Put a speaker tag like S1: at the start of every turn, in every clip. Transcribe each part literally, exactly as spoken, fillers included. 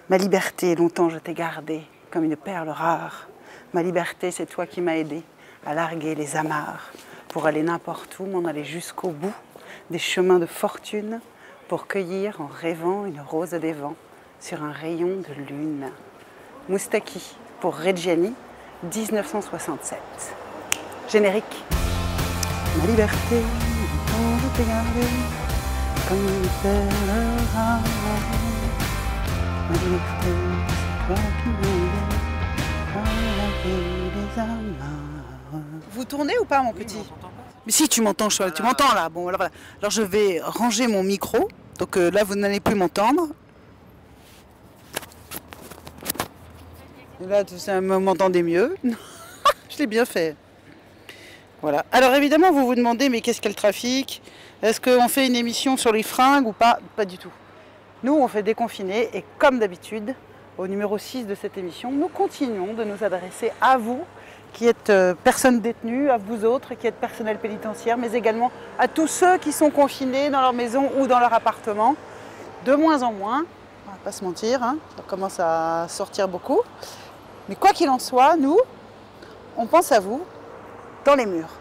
S1: Ma liberté, longtemps je t'ai gardée comme une perle rare. Ma liberté, c'est toi qui m'as aidé à larguer les amarres, pour aller n'importe où, m'en aller jusqu'au bout des chemins de fortune, pour cueillir en rêvant une rose des vents sur un rayon de lune. Moustaki pour Reggiani, dix-neuf cent soixante-sept. Générique. Ma liberté, longtemps je t'ai gardée comme une perle rare. Ma liberté, c'est toi qui m'as aidé à larguer les amarres. Vous tournez ou pas, mon petit? Mais si, tu m'entends, tu m'entends là. Bon, alors, alors je vais ranger mon micro. Donc euh, là, vous n'allez plus m'entendre. Et là, vous m'entendez mieux. Je l'ai bien fait. Voilà. Alors évidemment, vous vous demandez, mais qu'est-ce qu'est le trafic? Est-ce qu'on fait une émission sur les fringues ou pas? Pas du tout. Nous, on fait déconfiner et comme d'habitude, au numéro six de cette émission, nous continuons de nous adresser à vous, qui êtes euh, personnes détenues, à vous autres, qui êtes personnel pénitentiaire, mais également à tous ceux qui sont confinés dans leur maison ou dans leur appartement. De moins en moins, on va pas se mentir, hein, ça commence à sortir beaucoup. Mais quoi qu'il en soit, nous, on pense à vous dans les murs.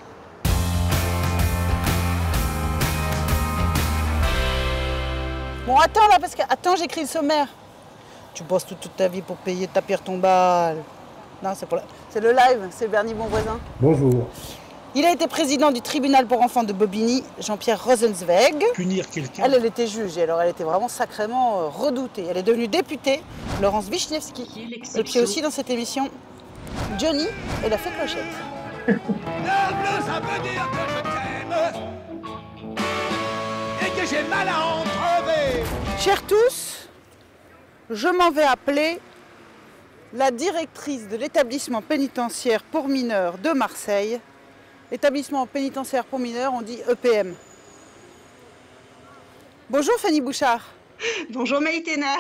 S1: Bon, attends là, parce que attends, j'écris le sommaire. Tu bosses toute, toute ta vie pour payer ta pierre tombale. Non, c'est pour la... c'est le live, c'est Bernie Bonvoisin.
S2: Bonjour.
S1: Il a été président du tribunal pour enfants de Bobigny, Jean-Pierre Rosenzweig.
S2: Punir quelqu'un.
S1: Elle, elle était juge, et alors elle était vraiment sacrément euh, redoutée. Elle est devenue députée, Laurence Vichnievski. Et puis aussi dans cette émission, Johnny et la fée Clochette.
S3: Le bleu, ça veut dire que je t'aime et que j'ai mal à en crever.
S1: Chers tous, je m'en vais appeler la directrice de l'établissement pénitentiaire pour mineurs de Marseille. Établissement pénitentiaire pour mineurs, on dit E P M. Bonjour Fanny Bouchard.
S4: Bonjour Maïtena.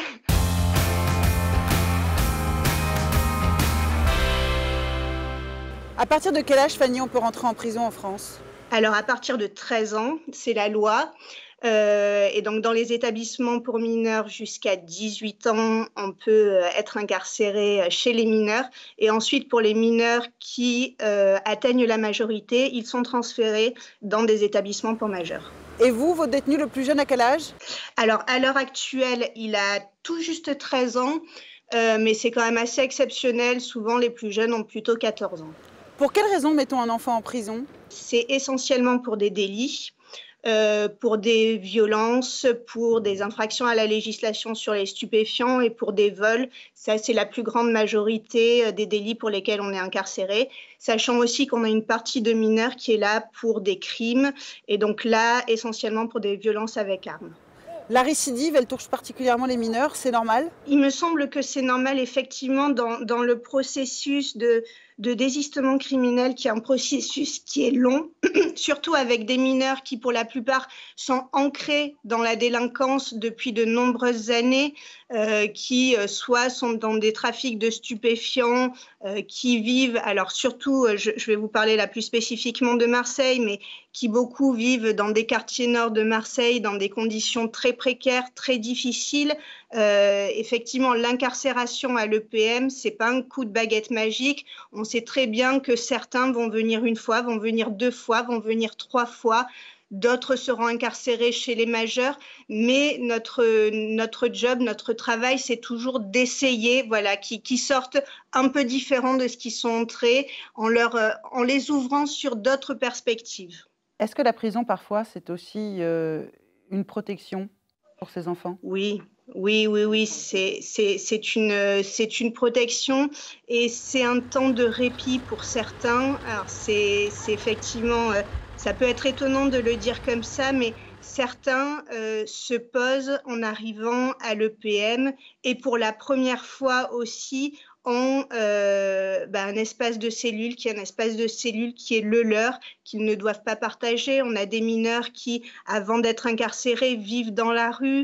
S1: À partir de quel âge, Fanny, on peut rentrer en prison en France?
S4: Alors à partir de treize ans, c'est la loi. Euh, et donc dans les établissements pour mineurs jusqu'à dix-huit ans, on peut être incarcéré chez les mineurs. Et ensuite pour les mineurs qui euh, atteignent la majorité, ils sont transférés dans des établissements pour majeurs.
S1: Et vous, votre détenu le plus jeune, à quel âge?
S4: Alors à l'heure actuelle, il a tout juste treize ans, euh, mais c'est quand même assez exceptionnel. Souvent les plus jeunes ont plutôt quatorze ans.
S1: Pour quelles raisons mettons un enfant en prison?
S4: C'est essentiellement pour des délits. Euh, pour des violences, pour des infractions à la législation sur les stupéfiants et pour des vols. Ça, c'est la plus grande majorité des délits pour lesquels on est incarcéré, sachant aussi qu'on a une partie de mineurs qui est là pour des crimes et donc là, essentiellement pour des violences avec armes.
S1: La récidive, elle touche particulièrement les mineurs, c'est normal?
S4: Il me semble que c'est normal, effectivement, dans, dans le processus de, de désistement criminel, qui est un processus qui est long, surtout avec des mineurs qui, pour la plupart, sont ancrés dans la délinquance depuis de nombreuses années, euh, qui euh, soit sont dans des trafics de stupéfiants, euh, qui vivent, alors surtout, je, je vais vous parler là plus spécifiquement de Marseille, mais qui beaucoup vivent dans des quartiers nord de Marseille, dans des conditions très précaires, très difficiles. Euh, effectivement, l'incarcération à l'E P M, c'est pas un coup de baguette magique. On sait très bien que certains vont venir une fois, vont venir deux fois, vont venir trois fois. D'autres seront incarcérés chez les majeurs, mais notre, notre job, notre travail, c'est toujours d'essayer, voilà, qu'ils qui sortent un peu différents de ce qu'ils sont entrés, en, leur, en les ouvrant sur d'autres perspectives.
S1: Est-ce que la prison, parfois, c'est aussi euh, une protection pour ces enfants?
S4: Oui. Oui, oui, oui, c'est, c'est, c'est, une, c'est une protection et c'est un temps de répit pour certains. Alors, c'est, c'est effectivement, euh, ça peut être étonnant de le dire comme ça, mais certains euh, se posent en arrivant à l'E P M et pour la première fois aussi ont euh, bah, un espace de cellule qui est un espace de cellule qui est le leur, qu'ils ne doivent pas partager. On a des mineurs qui, avant d'être incarcérés, vivent dans la rue.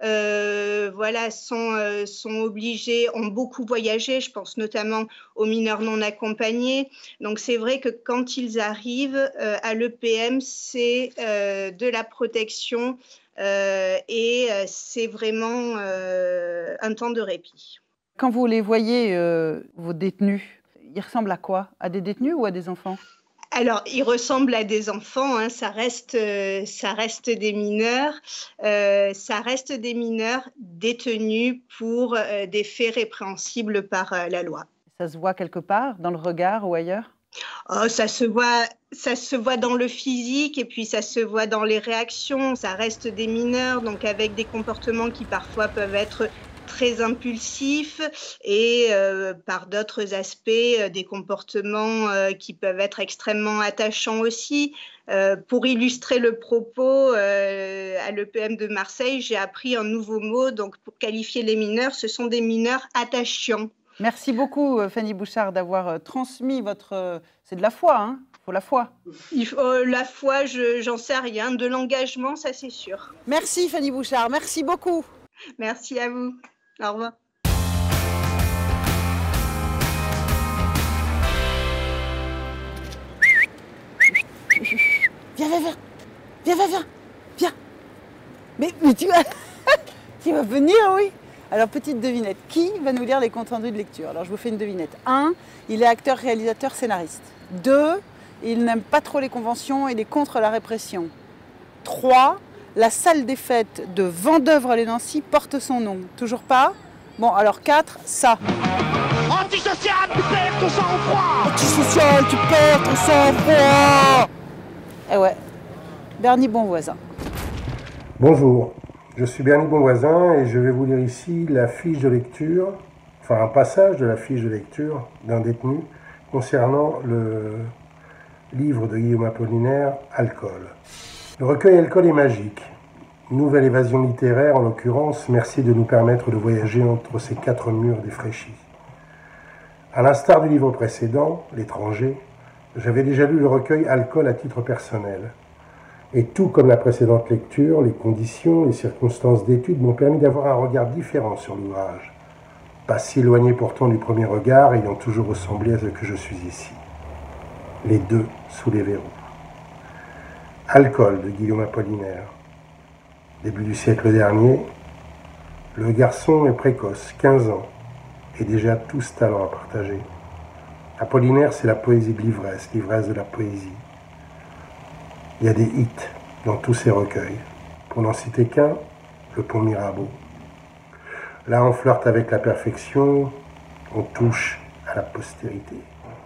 S4: Euh, voilà, sont, euh, sont obligés, ont beaucoup voyagé, je pense notamment aux mineurs non accompagnés. Donc c'est vrai que quand ils arrivent euh, à l'E P M, c'est euh, de la protection euh, et c'est vraiment euh, un temps de répit.
S1: Quand vous les voyez, euh, vos détenus, ils ressemblent à quoi? À des détenus ou à des enfants?
S4: Alors, ils ressemblent à des enfants, hein, ça, reste, euh, ça reste des mineurs, euh, ça reste des mineurs détenus pour euh, des faits répréhensibles par euh, la loi.
S1: Ça se voit quelque part, dans le regard ou ailleurs?
S4: Oh, ça se voit, ça se voit dans le physique et puis ça se voit dans les réactions. Ça reste des mineurs, donc avec des comportements qui parfois peuvent être très impulsifs et euh, par d'autres aspects, euh, des comportements euh, qui peuvent être extrêmement attachants aussi. Euh, pour illustrer le propos, euh, à l'E P M de Marseille, j'ai appris un nouveau mot. Donc, pour qualifier les mineurs, ce sont des mineurs attachants.
S1: Merci beaucoup, Fanny Bouchard, d'avoir transmis votre... C'est de la foi, hein? Il faut la foi.
S4: Il faut, euh, la foi, je, j'en sais rien. De l'engagement, ça c'est sûr.
S1: Merci Fanny Bouchard, merci beaucoup.
S4: Merci à vous. Au revoir.
S1: Viens, viens, viens. Viens, viens, viens. Viens. Mais, mais tu vas... tu vas venir, oui. Alors, petite devinette, qui va nous lire les comptes rendus de lecture? Alors, je vous fais une devinette. un. Il est acteur, réalisateur, scénariste. deux. Il n'aime pas trop les conventions et il est contre la répression. trois. La salle des fêtes de Vendeuvre-les-Nancy porte son nom. Toujours pas? Bon, alors quatre. Ça.
S3: Antisocial, tu perds ton sang-froid.
S1: Antisocial, tu perds ton sang-froid. Eh ouais, Bernie Bonvoisin.
S2: Bonjour. Je suis Bernie Bonvoisin et je vais vous lire ici la fiche de lecture, enfin un passage de la fiche de lecture d'un détenu concernant le livre de Guillaume Apollinaire, Alcool. Le recueil Alcool est magique. Nouvelle évasion littéraire en l'occurrence, merci de nous permettre de voyager entre ces quatre murs défraîchis. À l'instar du livre précédent, L'étranger, j'avais déjà lu le recueil Alcool à titre personnel. Et tout comme la précédente lecture, les conditions, les circonstances d'étude m'ont permis d'avoir un regard différent sur l'ouvrage. Pas si éloigné pourtant du premier regard, ayant toujours ressemblé à ce que je suis ici. Les deux sous les verrous. Alcool de Guillaume Apollinaire. Début du siècle dernier, le garçon est précoce, quinze ans, et déjà tout ce talent à partager. Apollinaire, c'est la poésie de l'ivresse, l'ivresse de la poésie. Il y a des hits dans tous ces recueils. Pour n'en citer qu'un, Le Pont Mirabeau. Là, on flirte avec la perfection, on touche à la postérité.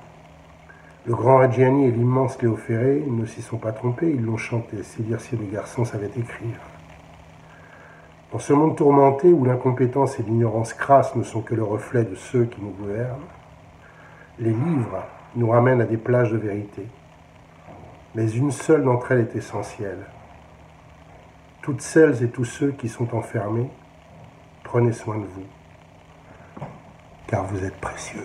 S2: Le grand Reggiani et l'immense Léo Ferré ne s'y sont pas trompés, ils l'ont chanté, c'est dire si le garçon savait écrire. Dans ce monde tourmenté où l'incompétence et l'ignorance crasse ne sont que le reflet de ceux qui nous gouvernent, les livres nous ramènent à des plages de vérité. Mais une seule d'entre elles est essentielle. Toutes celles et tous ceux qui sont enfermés, prenez soin de vous, car vous êtes précieux.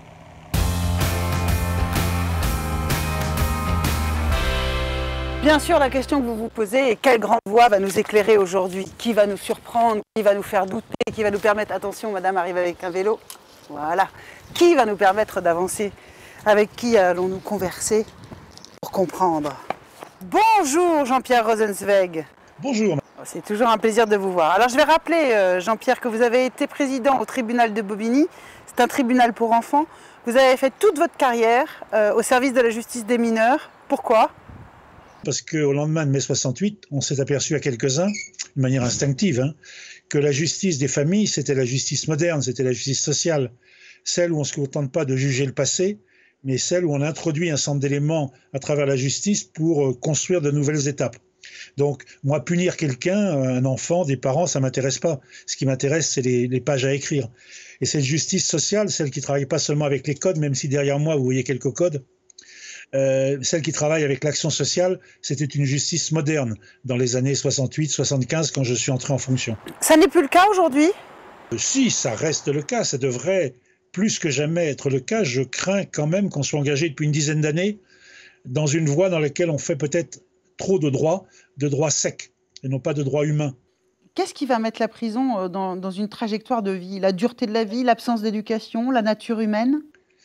S1: Bien sûr, la question que vous vous posez est quelle grande voix va nous éclairer aujourd'hui? Qui va nous surprendre? Qui va nous faire douter? Qui va nous permettre, attention, madame arrive avec un vélo, voilà. Qui va nous permettre d'avancer? Avec qui allons-nous converser pour comprendre? Bonjour Jean-Pierre Rosenzweig.
S5: Bonjour.
S1: C'est toujours un plaisir de vous voir. Alors je vais rappeler, euh, Jean-Pierre, que vous avez été président au tribunal de Bobigny. C'est un tribunal pour enfants. Vous avez fait toute votre carrière euh, au service de la justice des mineurs. Pourquoi?
S5: Parce qu'au lendemain de mai soixante-huit, on s'est aperçu à quelques-uns, de manière instinctive, hein, que la justice des familles, c'était la justice moderne, c'était la justice sociale. Celle où on ne se contente pas de juger le passé, mais celle où on introduit un certain nombre d'éléments à travers la justice pour construire de nouvelles étapes. Donc, moi, punir quelqu'un, un enfant, des parents, ça ne m'intéresse pas. Ce qui m'intéresse, c'est les, les pages à écrire. Et cette justice sociale, celle qui ne travaille pas seulement avec les codes, même si derrière moi, vous voyez quelques codes, euh, celle qui travaille avec l'action sociale, c'était une justice moderne dans les années soixante-huit soixante-quinze, quand je suis entré en fonction.
S1: Ça n'est plus le cas aujourd'hui?
S5: euh, Si, ça reste le cas. Ça devrait plus que jamais être le cas. Je crains quand même qu'on soit engagé depuis une dizaine d'années dans une voie dans laquelle on fait peut-être trop de droits, de droits secs, et non pas de droits humains.
S1: Qu'est-ce qui va mettre la prison dans, dans une trajectoire de vie? La dureté de la vie, l'absence d'éducation, la nature humaine?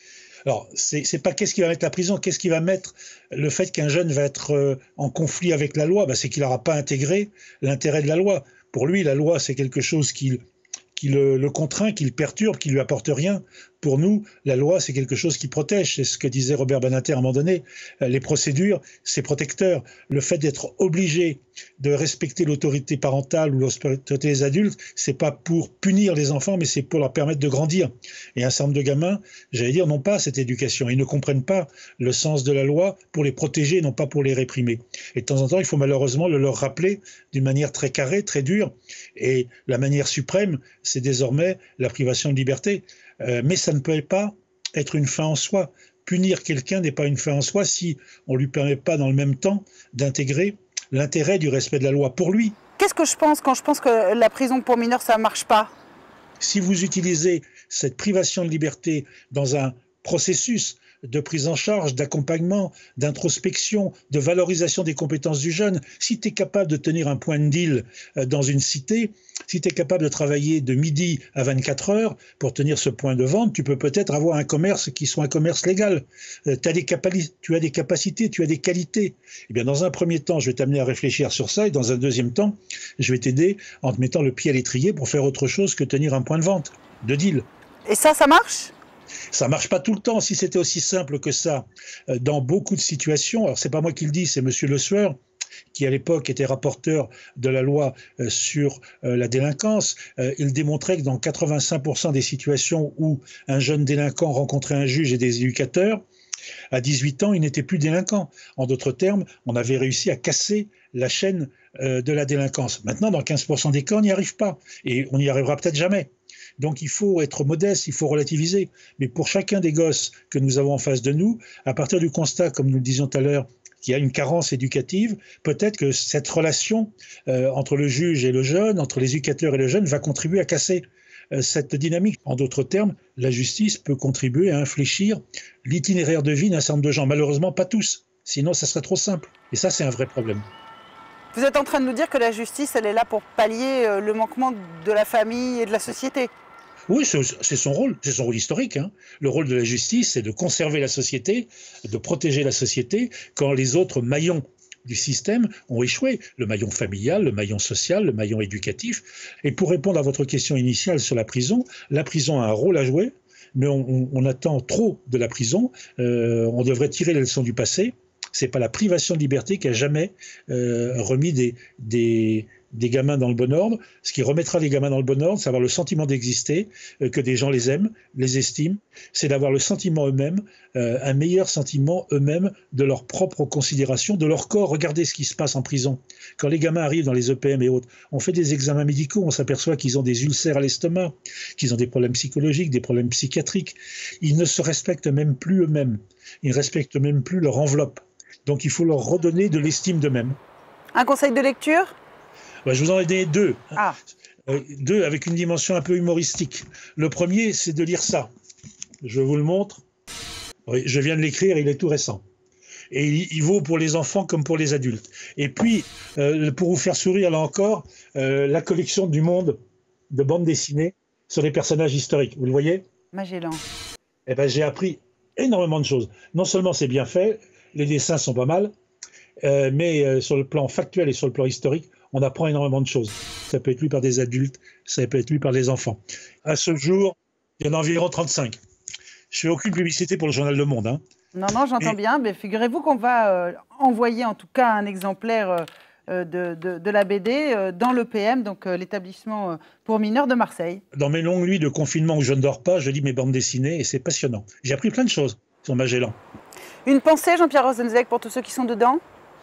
S5: Alors, c'est c'est pas qu'est-ce qui va mettre la prison, qu'est-ce qui va mettre le fait qu'un jeune va être euh, en conflit avec la loi, ben, c'est qu'il n'aura pas intégré l'intérêt de la loi. Pour lui, la loi, c'est quelque chose qui, qui le, le contraint, qui le perturbe, qui lui apporte rien. Pour nous, la loi, c'est quelque chose qui protège. C'est ce que disait Robert Badinter à un moment donné. Les procédures, c'est protecteur. Le fait d'être obligé de respecter l'autorité parentale ou l'autorité des adultes, c'est pas pour punir les enfants, mais c'est pour leur permettre de grandir. Et un certain nombre de gamins, j'allais dire, n'ont pas cette éducation. Ils ne comprennent pas le sens de la loi pour les protéger, non pas pour les réprimer. Et de temps en temps, il faut malheureusement le leur rappeler d'une manière très carrée, très dure. Et la manière suprême, c'est désormais la privation de liberté. Euh, mais ça ne peut pas être une fin en soi. Punir quelqu'un n'est pas une fin en soi si on ne lui permet pas dans le même temps d'intégrer l'intérêt du respect de la loi pour lui.
S1: Qu'est-ce que je pense quand je pense que la prison pour mineurs, ça ne marche pas?
S5: Si vous utilisez cette privation de liberté dans un processus de prise en charge, d'accompagnement, d'introspection, de valorisation des compétences du jeune, si tu es capable de tenir un point de deal dans une cité, si tu es capable de travailler de midi à vingt-quatre heures pour tenir ce point de vente, tu peux peut-être avoir un commerce qui soit un commerce légal. Euh, t'as des capaci- tu as des capacités, tu as des qualités. Eh bien, dans un premier temps, je vais t'amener à réfléchir sur ça, et dans un deuxième temps, je vais t'aider en te mettant le pied à l'étrier pour faire autre chose que tenir un point de vente, de deal.
S1: Et ça, ça marche?
S5: Ça marche pas tout le temps. Si c'était aussi simple que ça, euh, dans beaucoup de situations, alors c'est pas moi qui le dis, c'est Monsieur Le Sueur, qui à l'époque était rapporteur de la loi euh, sur euh, la délinquance, euh, il démontrait que dans quatre-vingt-cinq pour cent des situations où un jeune délinquant rencontrait un juge et des éducateurs, à dix-huit ans, il n'était plus délinquant. En d'autres termes, on avait réussi à casser la chaîne euh, de la délinquance. Maintenant, dans quinze pour cent des cas, on n'y arrive pas. Et on n'y arrivera peut-être jamais. Donc il faut être modeste, il faut relativiser. Mais pour chacun des gosses que nous avons en face de nous, à partir du constat, comme nous le disions tout à l'heure, qu'il y a une carence éducative, peut-être que cette relation euh, entre le juge et le jeune, entre les éducateurs et le jeune, va contribuer à casser euh, cette dynamique. En d'autres termes, la justice peut contribuer à infléchir l'itinéraire de vie d'un certain nombre de gens. Malheureusement, pas tous. Sinon, ça serait trop simple. Et ça, c'est un vrai problème.
S1: Vous êtes en train de nous dire que la justice, elle est là pour pallier euh, le manquement de la famille et de la société?
S5: Oui, c'est son rôle, c'est son rôle historique. Hein. Le rôle de la justice, c'est de conserver la société, de protéger la société quand les autres maillons du système ont échoué. Le maillon familial, le maillon social, le maillon éducatif. Et pour répondre à votre question initiale sur la prison, la prison a un rôle à jouer, mais on, on, on attend trop de la prison. Euh, on devrait tirer les leçons du passé. C'est pas la privation de liberté qui a jamais euh, remis des, des, des gamins dans le bon ordre. Ce qui remettra les gamins dans le bon ordre, c'est avoir le sentiment d'exister, euh, que des gens les aiment, les estiment. C'est d'avoir le sentiment eux-mêmes, euh, un meilleur sentiment eux-mêmes de leur propre considération, de leur corps. Regardez ce qui se passe en prison. Quand les gamins arrivent dans les E P M et autres, on fait des examens médicaux, on s'aperçoit qu'ils ont des ulcères à l'estomac, qu'ils ont des problèmes psychologiques, des problèmes psychiatriques. Ils ne se respectent même plus eux-mêmes. Ils ne respectent même plus leur enveloppe. Donc il faut leur redonner de l'estime d'eux-mêmes.
S1: Un conseil de lecture?
S5: Ben, je vous en ai donné deux.
S1: Ah.
S5: Euh, deux avec une dimension un peu humoristique. Le premier, c'est de lire ça. Je vous le montre. Oui, je viens de l'écrire, il est tout récent. Et il, il vaut pour les enfants comme pour les adultes. Et puis, euh, pour vous faire sourire, là encore, euh, la collection du Monde de bandes dessinées sur les personnages historiques. Vous le voyez?
S1: Magellan.
S5: Eh ben, j'ai appris énormément de choses. Non seulement c'est bien fait, les dessins sont pas mal, euh, mais euh, sur le plan factuel et sur le plan historique, on apprend énormément de choses. Ça peut être lu par des adultes, ça peut être lu par des enfants. À ce jour, il y en a environ trente-cinq. Je fais aucune publicité pour le journal Le Monde. Hein.
S1: Non, non, j'entends
S5: Et...
S1: bien, mais figurez-vous qu'on va euh, envoyer en tout cas un exemplaire euh, de, de, de la B D euh, dans l'E P M, donc euh, l'établissement euh, pour mineurs de Marseille.
S5: Dans mes longues nuits de confinement où je ne dors pas, je lis mes bandes dessinées et c'est passionnant. J'ai appris plein de choses sur Magellan.
S1: Une pensée, Jean-Pierre Rosenzweig, pour tous ceux qui sont dedans?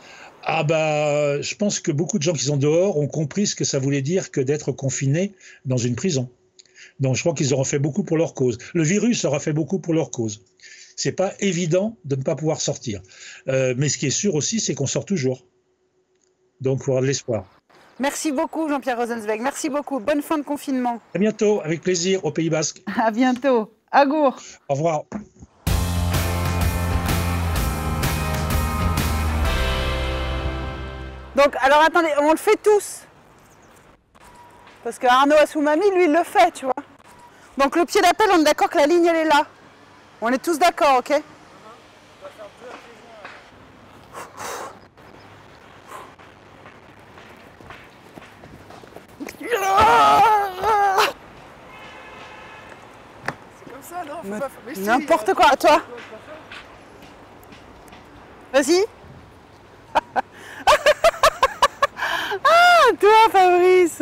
S5: Ah bah, je pense que beaucoup de gens qui sont dehors ont compris ce que ça voulait dire que d'être confiné dans une prison. Donc je crois qu'ils auront fait beaucoup pour leur cause. Le virus aura fait beaucoup pour leur cause. C'est pas évident de ne pas pouvoir sortir. Euh, mais ce qui est sûr aussi, c'est qu'on sort toujours. Donc il faut avoir de l'espoir.
S1: Merci beaucoup, Jean-Pierre Rosenzweig. Merci beaucoup. Bonne fin de confinement.
S5: À bientôt, avec plaisir, au Pays Basque.
S1: À bientôt. Agour.
S5: Au revoir.
S1: Donc, alors attendez, on le fait tous. Parce que Arnaud Assoumani, lui, il le fait, tu vois. Donc le pied d'appel, on est d'accord que la ligne, elle est là. On est tous d'accord, ok? N'importe quoi, toi. Vas-y. Ah, toi, Fabrice.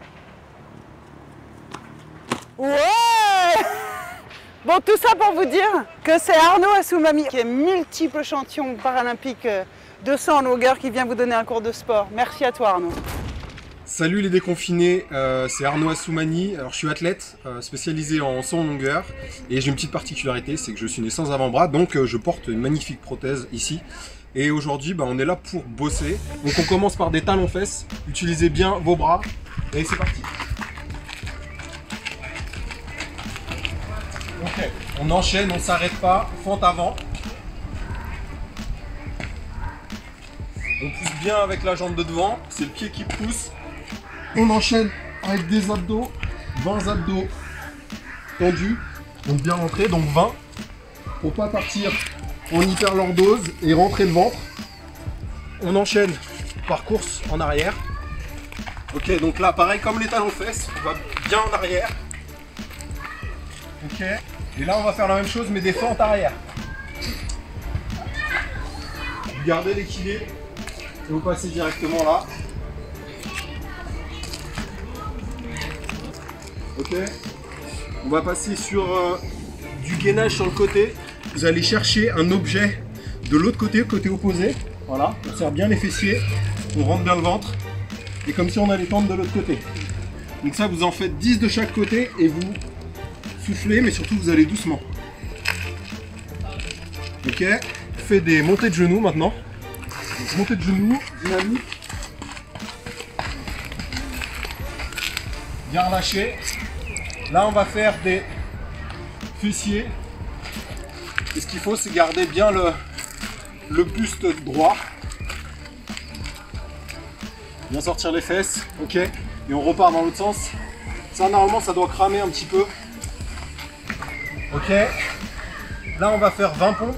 S1: Ouais. Bon, tout ça pour vous dire que c'est Arnaud Assoumani, qui est multiple champion paralympique de saut en longueur, qui vient vous donner un cours de sport. Merci à toi, Arnaud.
S6: Salut les déconfinés, euh, c'est Arnaud Assoumani. Alors je suis athlète euh, spécialisé en saut en longueur et j'ai une petite particularité, c'est que je suis né sans avant-bras, donc euh, je porte une magnifique prothèse ici. Et aujourd'hui, bah, on est là pour bosser. Donc on commence par des talons-fesses. Utilisez bien vos bras et c'est parti. Ok, on enchaîne, on ne s'arrête pas, fente avant. On pousse bien avec la jambe de devant, c'est le pied qui pousse. On enchaîne avec des abdos, vingt abdos tendus, donc bien rentrés, donc vingt. Pour pas partir en hyperlordose et rentrer le ventre. On enchaîne par course en arrière. Ok, donc là pareil comme les talons fesses, on va bien en arrière. Ok, et là on va faire la même chose mais des fentes arrière. Vous gardez l'équilibre et vous passez directement là. Ok, on va passer sur euh, du gainage sur le côté. Vous allez chercher un objet de l'autre côté, côté opposé. Voilà, on serre bien les fessiers, on rentre bien le ventre. Et comme si on allait tendre de l'autre côté. Donc ça, vous en faites dix de chaque côté et vous soufflez, mais surtout vous allez doucement. Ok, on fait des montées de genoux maintenant. Donc, montée de genoux, dynamique. Bien relâché. Là, on va faire des fessiers. Et ce qu'il faut, c'est garder bien le, le buste droit. Bien sortir les fesses. Ok. Et on repart dans l'autre sens. Ça, normalement, ça doit cramer un petit peu. Ok. Là, on va faire vingt pompes.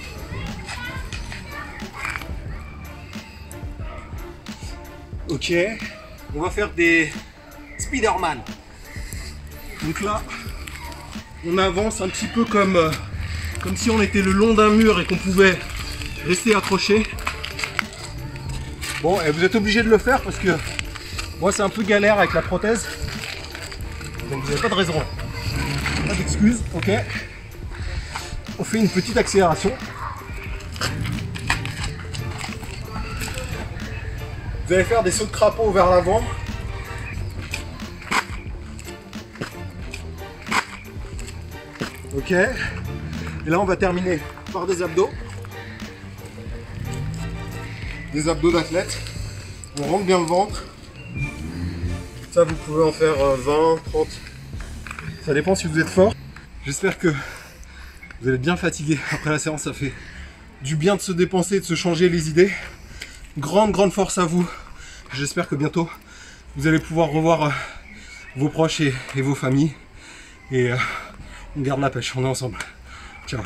S6: Ok. On va faire des Spider-Man. Donc là, on avance un petit peu comme, euh, comme si on était le long d'un mur et qu'on pouvait rester accroché. Bon, et vous êtes obligé de le faire parce que moi c'est un peu galère avec la prothèse. Donc vous n'avez pas de raison. Pas d'excuses, ok. On fait une petite accélération. Vous allez faire des sauts de crapaud vers l'avant. Ok. Et là on va terminer par des abdos. Des abdos d'athlète. On rentre bien le ventre. Ça vous pouvez en faire vingt, trente. Ça dépend si vous êtes fort. J'espère que vous allez bien fatigué après la séance. Ça fait du bien de se dépenser, de se changer les idées. Grande, grande force à vous. J'espère que bientôt, vous allez pouvoir revoir vos proches et, et vos familles. Et euh, on garde la pêche, on est ensemble. Ciao.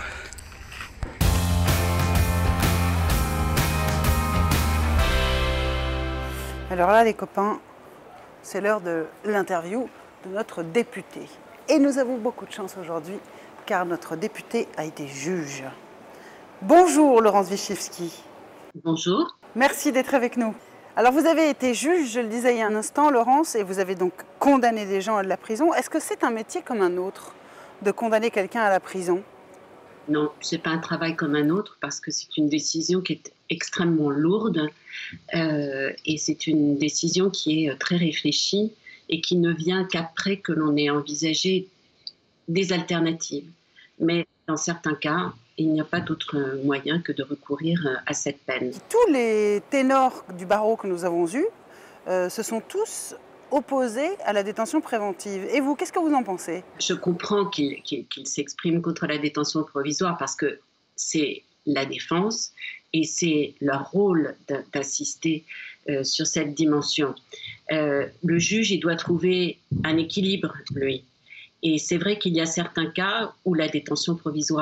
S1: Alors là, les copains, c'est l'heure de l'interview de notre député. Et nous avons beaucoup de chance aujourd'hui, car notre député a été juge. Bonjour Laurence Wichiwski.
S7: Bonjour.
S1: Merci d'être avec nous. Alors vous avez été juge, je le disais il y a un instant, Laurence, et vous avez donc condamné des gens à de la prison. Est-ce que c'est un métier comme un autre, de condamner quelqu'un à la prison?
S7: Non, ce n'est pas un travail comme un autre, parce que c'est une décision qui est extrêmement lourde, euh, et c'est une décision qui est très réfléchie, et qui ne vient qu'après que l'on ait envisagé des alternatives. Mais dans certains cas, il n'y a pas d'autre moyen que de recourir à cette peine.
S1: Tous les ténors du barreau que nous avons eus euh, se sont tous opposés à la détention préventive. Et vous, qu'est-ce que vous en pensez?
S7: Je comprends qu'ils qu'ils, qu'ils s'expriment contre la détention provisoire parce que c'est la défense et c'est leur rôle d'assister euh, sur cette dimension. Euh, le juge, il doit trouver un équilibre, lui. Et c'est vrai qu'il y a certains cas où la détention provisoire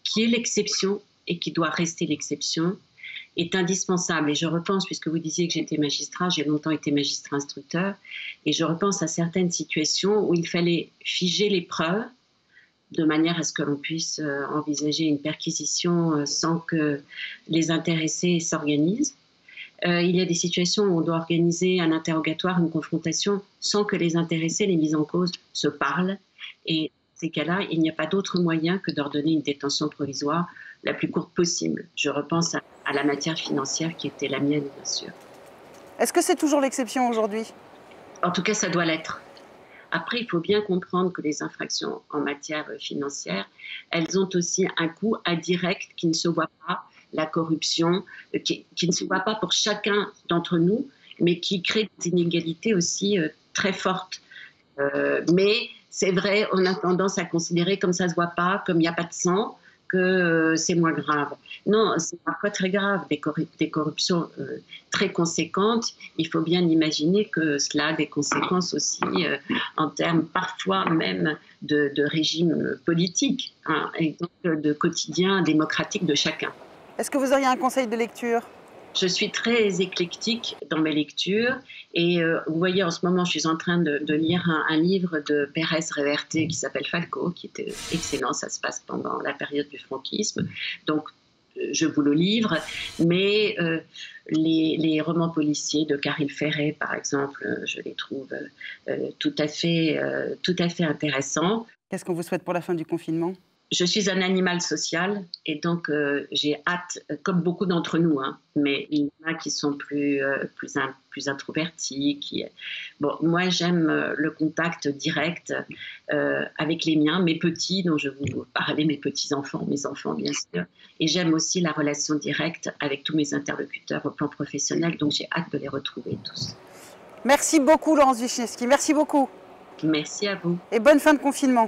S7: qui est l'exception et qui doit rester l'exception, est indispensable. Et je repense, puisque vous disiez que j'étais magistrat, j'ai longtemps été magistrat instructeur, et je repense à certaines situations où il fallait figer les preuves de manière à ce que l'on puisse euh, envisager une perquisition euh, sans que les intéressés s'organisent. Euh, il y a des situations où on doit organiser un interrogatoire, une confrontation, sans que les intéressés, les mis en cause, se parlent. Et dans ces cas-là, il n'y a pas d'autre moyen que d'ordonner une détention provisoire la plus courte possible. Je repense à, à la matière financière qui était la mienne, bien sûr.
S1: Est-ce que c'est toujours l'exception aujourd'hui?
S7: En tout cas, ça doit l'être. Après, il faut bien comprendre que les infractions en matière financière, elles ont aussi un coût indirect qui ne se voit pas, la corruption, qui, qui ne se voit pas pour chacun d'entre nous, mais qui crée des inégalités aussi euh, très fortes. Euh, mais c'est vrai, on a tendance à considérer comme ça ne se voit pas, comme il n'y a pas de sang, que euh, c'est moins grave. Non, c'est parfois très grave, des, corru des corruptions euh, très conséquentes. Il faut bien imaginer que cela a des conséquences aussi euh, en termes parfois même de, de régime politique, hein, et donc de quotidien démocratique de chacun.
S1: Est-ce que vous auriez un conseil de lecture?
S7: Je suis très éclectique dans mes lectures et euh, vous voyez en ce moment je suis en train de, de lire un, un livre de Pérez Reverte qui s'appelle Falco, qui était excellent, ça se passe pendant la période du franquisme, donc je vous le livre, mais euh, les, les romans policiers de Caril Ferret par exemple, je les trouve euh, tout à fait, euh, tout à fait intéressants.
S1: Qu'est-ce qu'on vous souhaite pour la fin du confinement?
S7: Je suis un animal social et donc euh, j'ai hâte, comme beaucoup d'entre nous, hein, mais il y en a qui sont plus, euh, plus, in, plus introvertis. Qui... Bon, moi, j'aime euh, le contact direct euh, avec les miens, mes petits, dont je vous parlais, mes petits-enfants, mes enfants, bien sûr. Et j'aime aussi la relation directe avec tous mes interlocuteurs au plan professionnel, donc j'ai hâte de les retrouver tous.
S1: Merci beaucoup, Laurence Wiśniewski. Merci beaucoup.
S7: Merci à vous.
S1: Et bonne fin de confinement.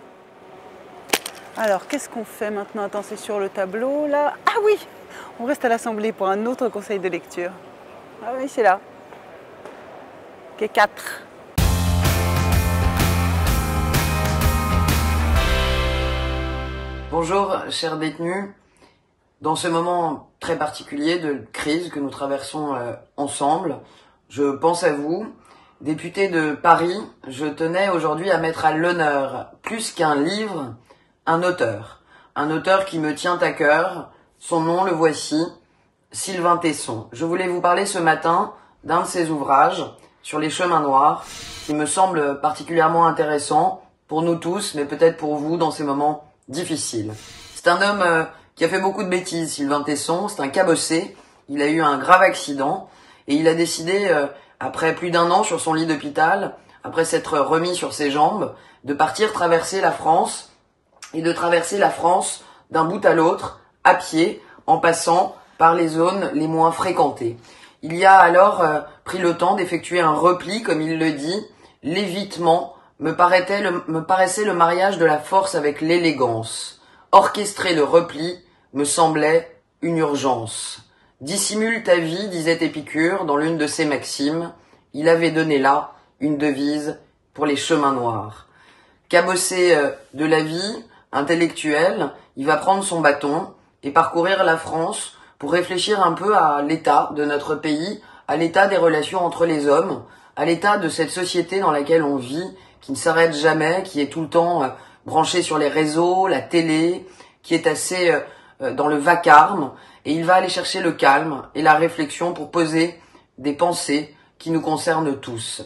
S1: Alors, qu'est-ce qu'on fait maintenant? Attends, c'est sur le tableau, là. Ah oui! On reste à l'Assemblée pour un autre conseil de lecture. Ah oui, c'est là. Ok, quatre.
S8: Bonjour, chers détenus. Dans ce moment très particulier de crise que nous traversons euh, ensemble, je pense à vous. Député de Paris, je tenais aujourd'hui à mettre à l'honneur, plus qu'un livre, un auteur, un auteur qui me tient à cœur, son nom le voici, Sylvain Tesson. Je voulais vous parler ce matin d'un de ses ouvrages sur les chemins noirs, qui me semble particulièrement intéressant pour nous tous, mais peut-être pour vous dans ces moments difficiles. C'est un homme euh, qui a fait beaucoup de bêtises, Sylvain Tesson, c'est un cabossé, il a eu un grave accident, et il a décidé, euh, après plus d'un an sur son lit d'hôpital, après s'être remis sur ses jambes, de partir traverser la France, et de traverser la France d'un bout à l'autre, à pied, en passant par les zones les moins fréquentées. Il y a alors euh, pris le temps d'effectuer un repli, comme il le dit, l'évitement me, le, me paraissait le mariage de la force avec l'élégance. Orchestrer le repli me semblait une urgence. Dissimule ta vie, disait Épicure dans l'une de ses maximes. Il avait donné là une devise pour les chemins noirs. Cabossé euh, de la vie, intellectuel, il va prendre son bâton et parcourir la France pour réfléchir un peu à l'état de notre pays, à l'état des relations entre les hommes, à l'état de cette société dans laquelle on vit, qui ne s'arrête jamais, qui est tout le temps euh, branchée sur les réseaux, la télé, qui est assez euh, dans le vacarme, et il va aller chercher le calme et la réflexion pour poser des pensées qui nous concernent tous.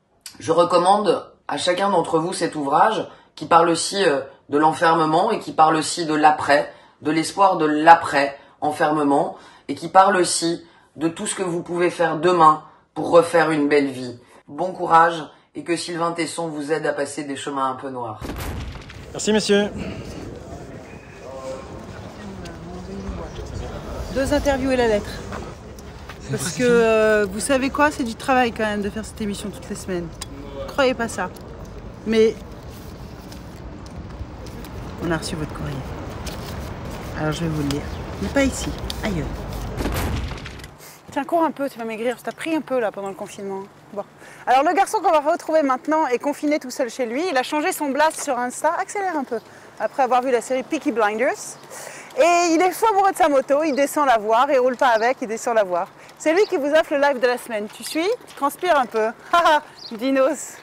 S8: Je recommande à chacun d'entre vous cet ouvrage qui parle aussi euh, de l'enfermement et qui parle aussi de l'après, de l'espoir de l'après-enfermement et qui parle aussi de tout ce que vous pouvez faire demain pour refaire une belle vie. Bon courage et que Sylvain Tesson vous aide à passer des chemins un peu noirs.
S6: Merci messieurs.
S1: Deux interviews et la lettre. Parce que euh, vous savez quoi, c'est du travail quand même de faire cette émission toutes les semaines. Croyez pas ça. Mais on a reçu votre courrier. Alors je vais vous le lire. Mais pas ici, ailleurs. Tiens, cours un peu, tu vas maigrir. Tu t'as pris un peu là pendant le confinement. Bon. Alors le garçon qu'on va retrouver maintenant est confiné tout seul chez lui. Il a changé son blast sur Insta. Accélère un peu. Après avoir vu la série Peaky Blinders. Et il est fou amoureux de sa moto, il descend la voir et roule pas avec, il descend la voir. C'est lui qui vous offre le live de la semaine. Tu suis? Tu transpires un peu. Haha, dinos.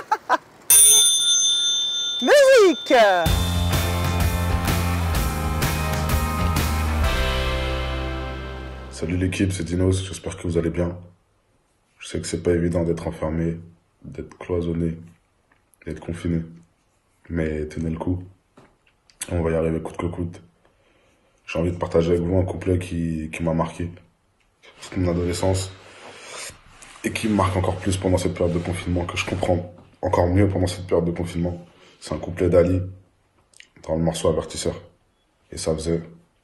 S1: Musique.
S9: Salut l'équipe, c'est Dinos, j'espère que vous allez bien. Je sais que c'est pas évident d'être enfermé, d'être cloisonné, d'être confiné. Mais tenez le coup, on va y arriver coûte que coûte. J'ai envie de partager avec vous un couplet qui, qui m'a marqué toute mon adolescence et qui me marque encore plus pendant cette période de confinement, que je comprends encore mieux pendant cette période de confinement. C'est un couplet d'Ali dans le morceau Avertisseur. Et ça faisait: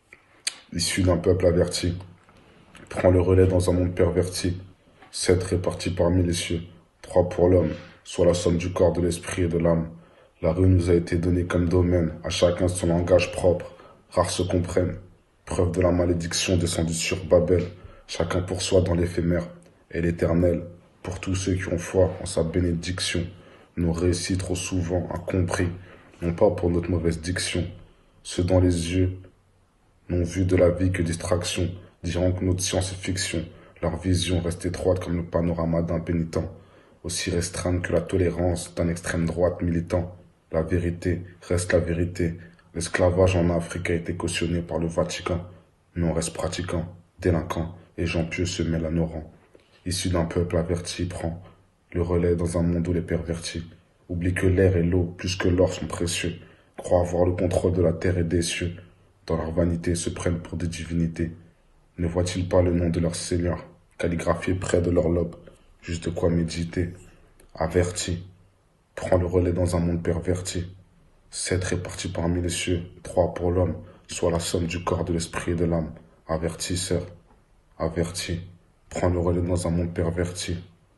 S9: issu d'un peuple averti, prends le relais dans un monde perverti, sept répartis parmi les cieux, trois pour l'homme, soit la somme du corps, de l'esprit et de l'âme. La rue nous a été donnée comme domaine, à chacun son langage propre, rares se comprennent. Preuve de la malédiction descendue sur Babel, chacun pour soi dans l'éphémère et l'éternel, pour tous ceux qui ont foi en sa bénédiction. Nos récits trop souvent incompris, non pas pour notre mauvaise diction, ceux dans les yeux n'ont vu de la vie que distraction, diront que notre science est fiction, leur vision reste étroite comme le panorama d'un pénitent, aussi restreinte que la tolérance d'un extrême droite militant. La vérité reste la vérité. L'esclavage en Afrique a été cautionné par le Vatican, mais on reste pratiquant, délinquant, et gens pieux se mêlent à nos rangs. Issu d'un peuple averti, prend le relais dans un monde où les pervertis oublie que l'air et l'eau, plus que l'or, sont précieux, croient avoir le contrôle de la terre et des cieux. Dans leur vanité, se prennent pour des divinités. Ne voient-ils pas le nom de leur Seigneur, calligraphié près de leur lobe? Juste de quoi méditer. Averti, prends le relais dans un monde perverti. Sept répartis parmi les cieux, trois pour l'homme, soit la somme du corps, de l'esprit et de l'âme. Avertisseur, averti, prends le relais dans un monde perverti.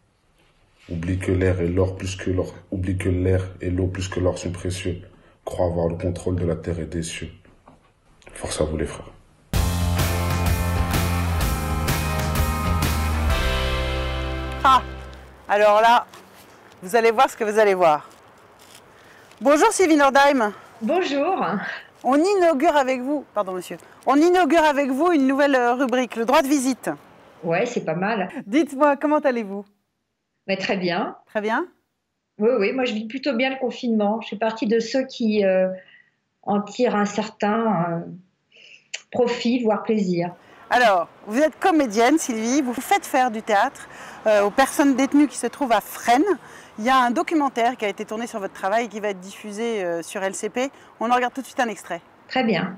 S9: Oublie que l'air et l'or plus que l'or, oublie que l'air et l'eau plus que l'or sont précieux. Crois avoir le contrôle de la terre et des cieux. Force à vous les frères.
S1: Ah, alors là, vous allez voir ce que vous allez voir. Bonjour Sylvie Nordheim.
S10: Bonjour.
S1: On inaugure avec vous, pardon monsieur, on inaugure avec vous une nouvelle rubrique, le droit de visite.
S10: Ouais, c'est pas mal.
S1: Dites-moi, comment allez-vous?
S10: Mais très bien.
S1: Très bien.
S10: Oui, oui, moi je vis plutôt bien le confinement. Je fais partie de ceux qui euh, en tirent un certain euh, profit, voire plaisir.
S1: Alors, vous êtes comédienne, Sylvie, vous faites faire du théâtre euh, aux personnes détenues qui se trouvent à Fresnes. Il y a un documentaire qui a été tourné sur votre travail et qui va être diffusé euh, sur L C P. On en regarde tout de suite un extrait.
S10: Très bien.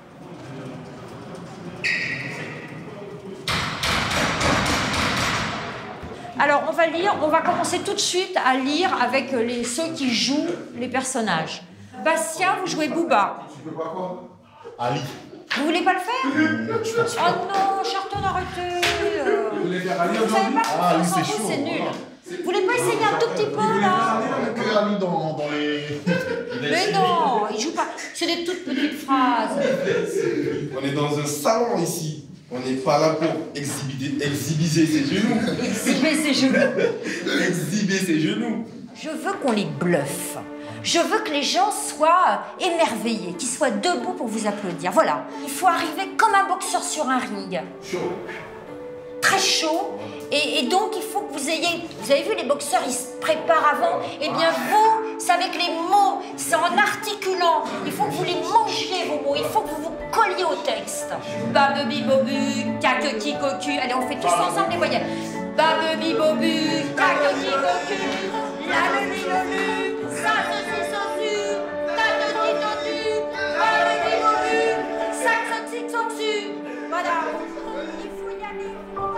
S11: Alors, on va lire, on va commencer tout de suite à lire avec les, ceux qui jouent les personnages. Bastien, vous jouez Booba.
S6: Tu veux pas quoi? Ali.
S11: Vous voulez pas le faire? Oh non, Charton, arrêtez. Euh...
S6: Vous voulez faire Ali
S11: Vous savez
S6: aujourd'hui?
S11: pas
S6: Ah,
S11: que
S6: Ali,
S11: le
S6: c'est
S11: cerveau,
S6: chaud.
S11: c'est nul.
S6: C'est-
S11: Vous voulez pas essayer un tout petit peu,
S6: Vous voulez
S11: là?
S6: faire que Ali dans, dans les...
S11: Mais non, il joue pas. C'est des toutes petites phrases.
S12: On est dans un salon ici. On n'est pas là pour exhiber, exhibiser ses genoux.
S11: Exhiber ses genoux.
S12: Exhiber ses genoux.
S11: Je veux qu'on les bluffe. Je veux que les gens soient émerveillés, qu'ils soient debout pour vous applaudir. Voilà. Il faut arriver comme un boxeur sur un ring.
S12: Chaud.
S11: Très chaud. Et, et donc, il faut que vous ayez... Vous avez vu, les boxeurs, ils se préparent avant. Eh bien, vous, c'est avec les mots. C'est en articulant. Il faut que vous les mangiez, vos mots. Il faut que vous vous colliez au texte. Babebi bobu, kaketi cocu. Allez, on fait tous ensemble les voyelles. Babebi bobu, kaketi cocu. La lulu lulu, ça ceci sosu. Tatoti totu, babebi bobu, sac soxi soxu. Voilà. Il faut y aller.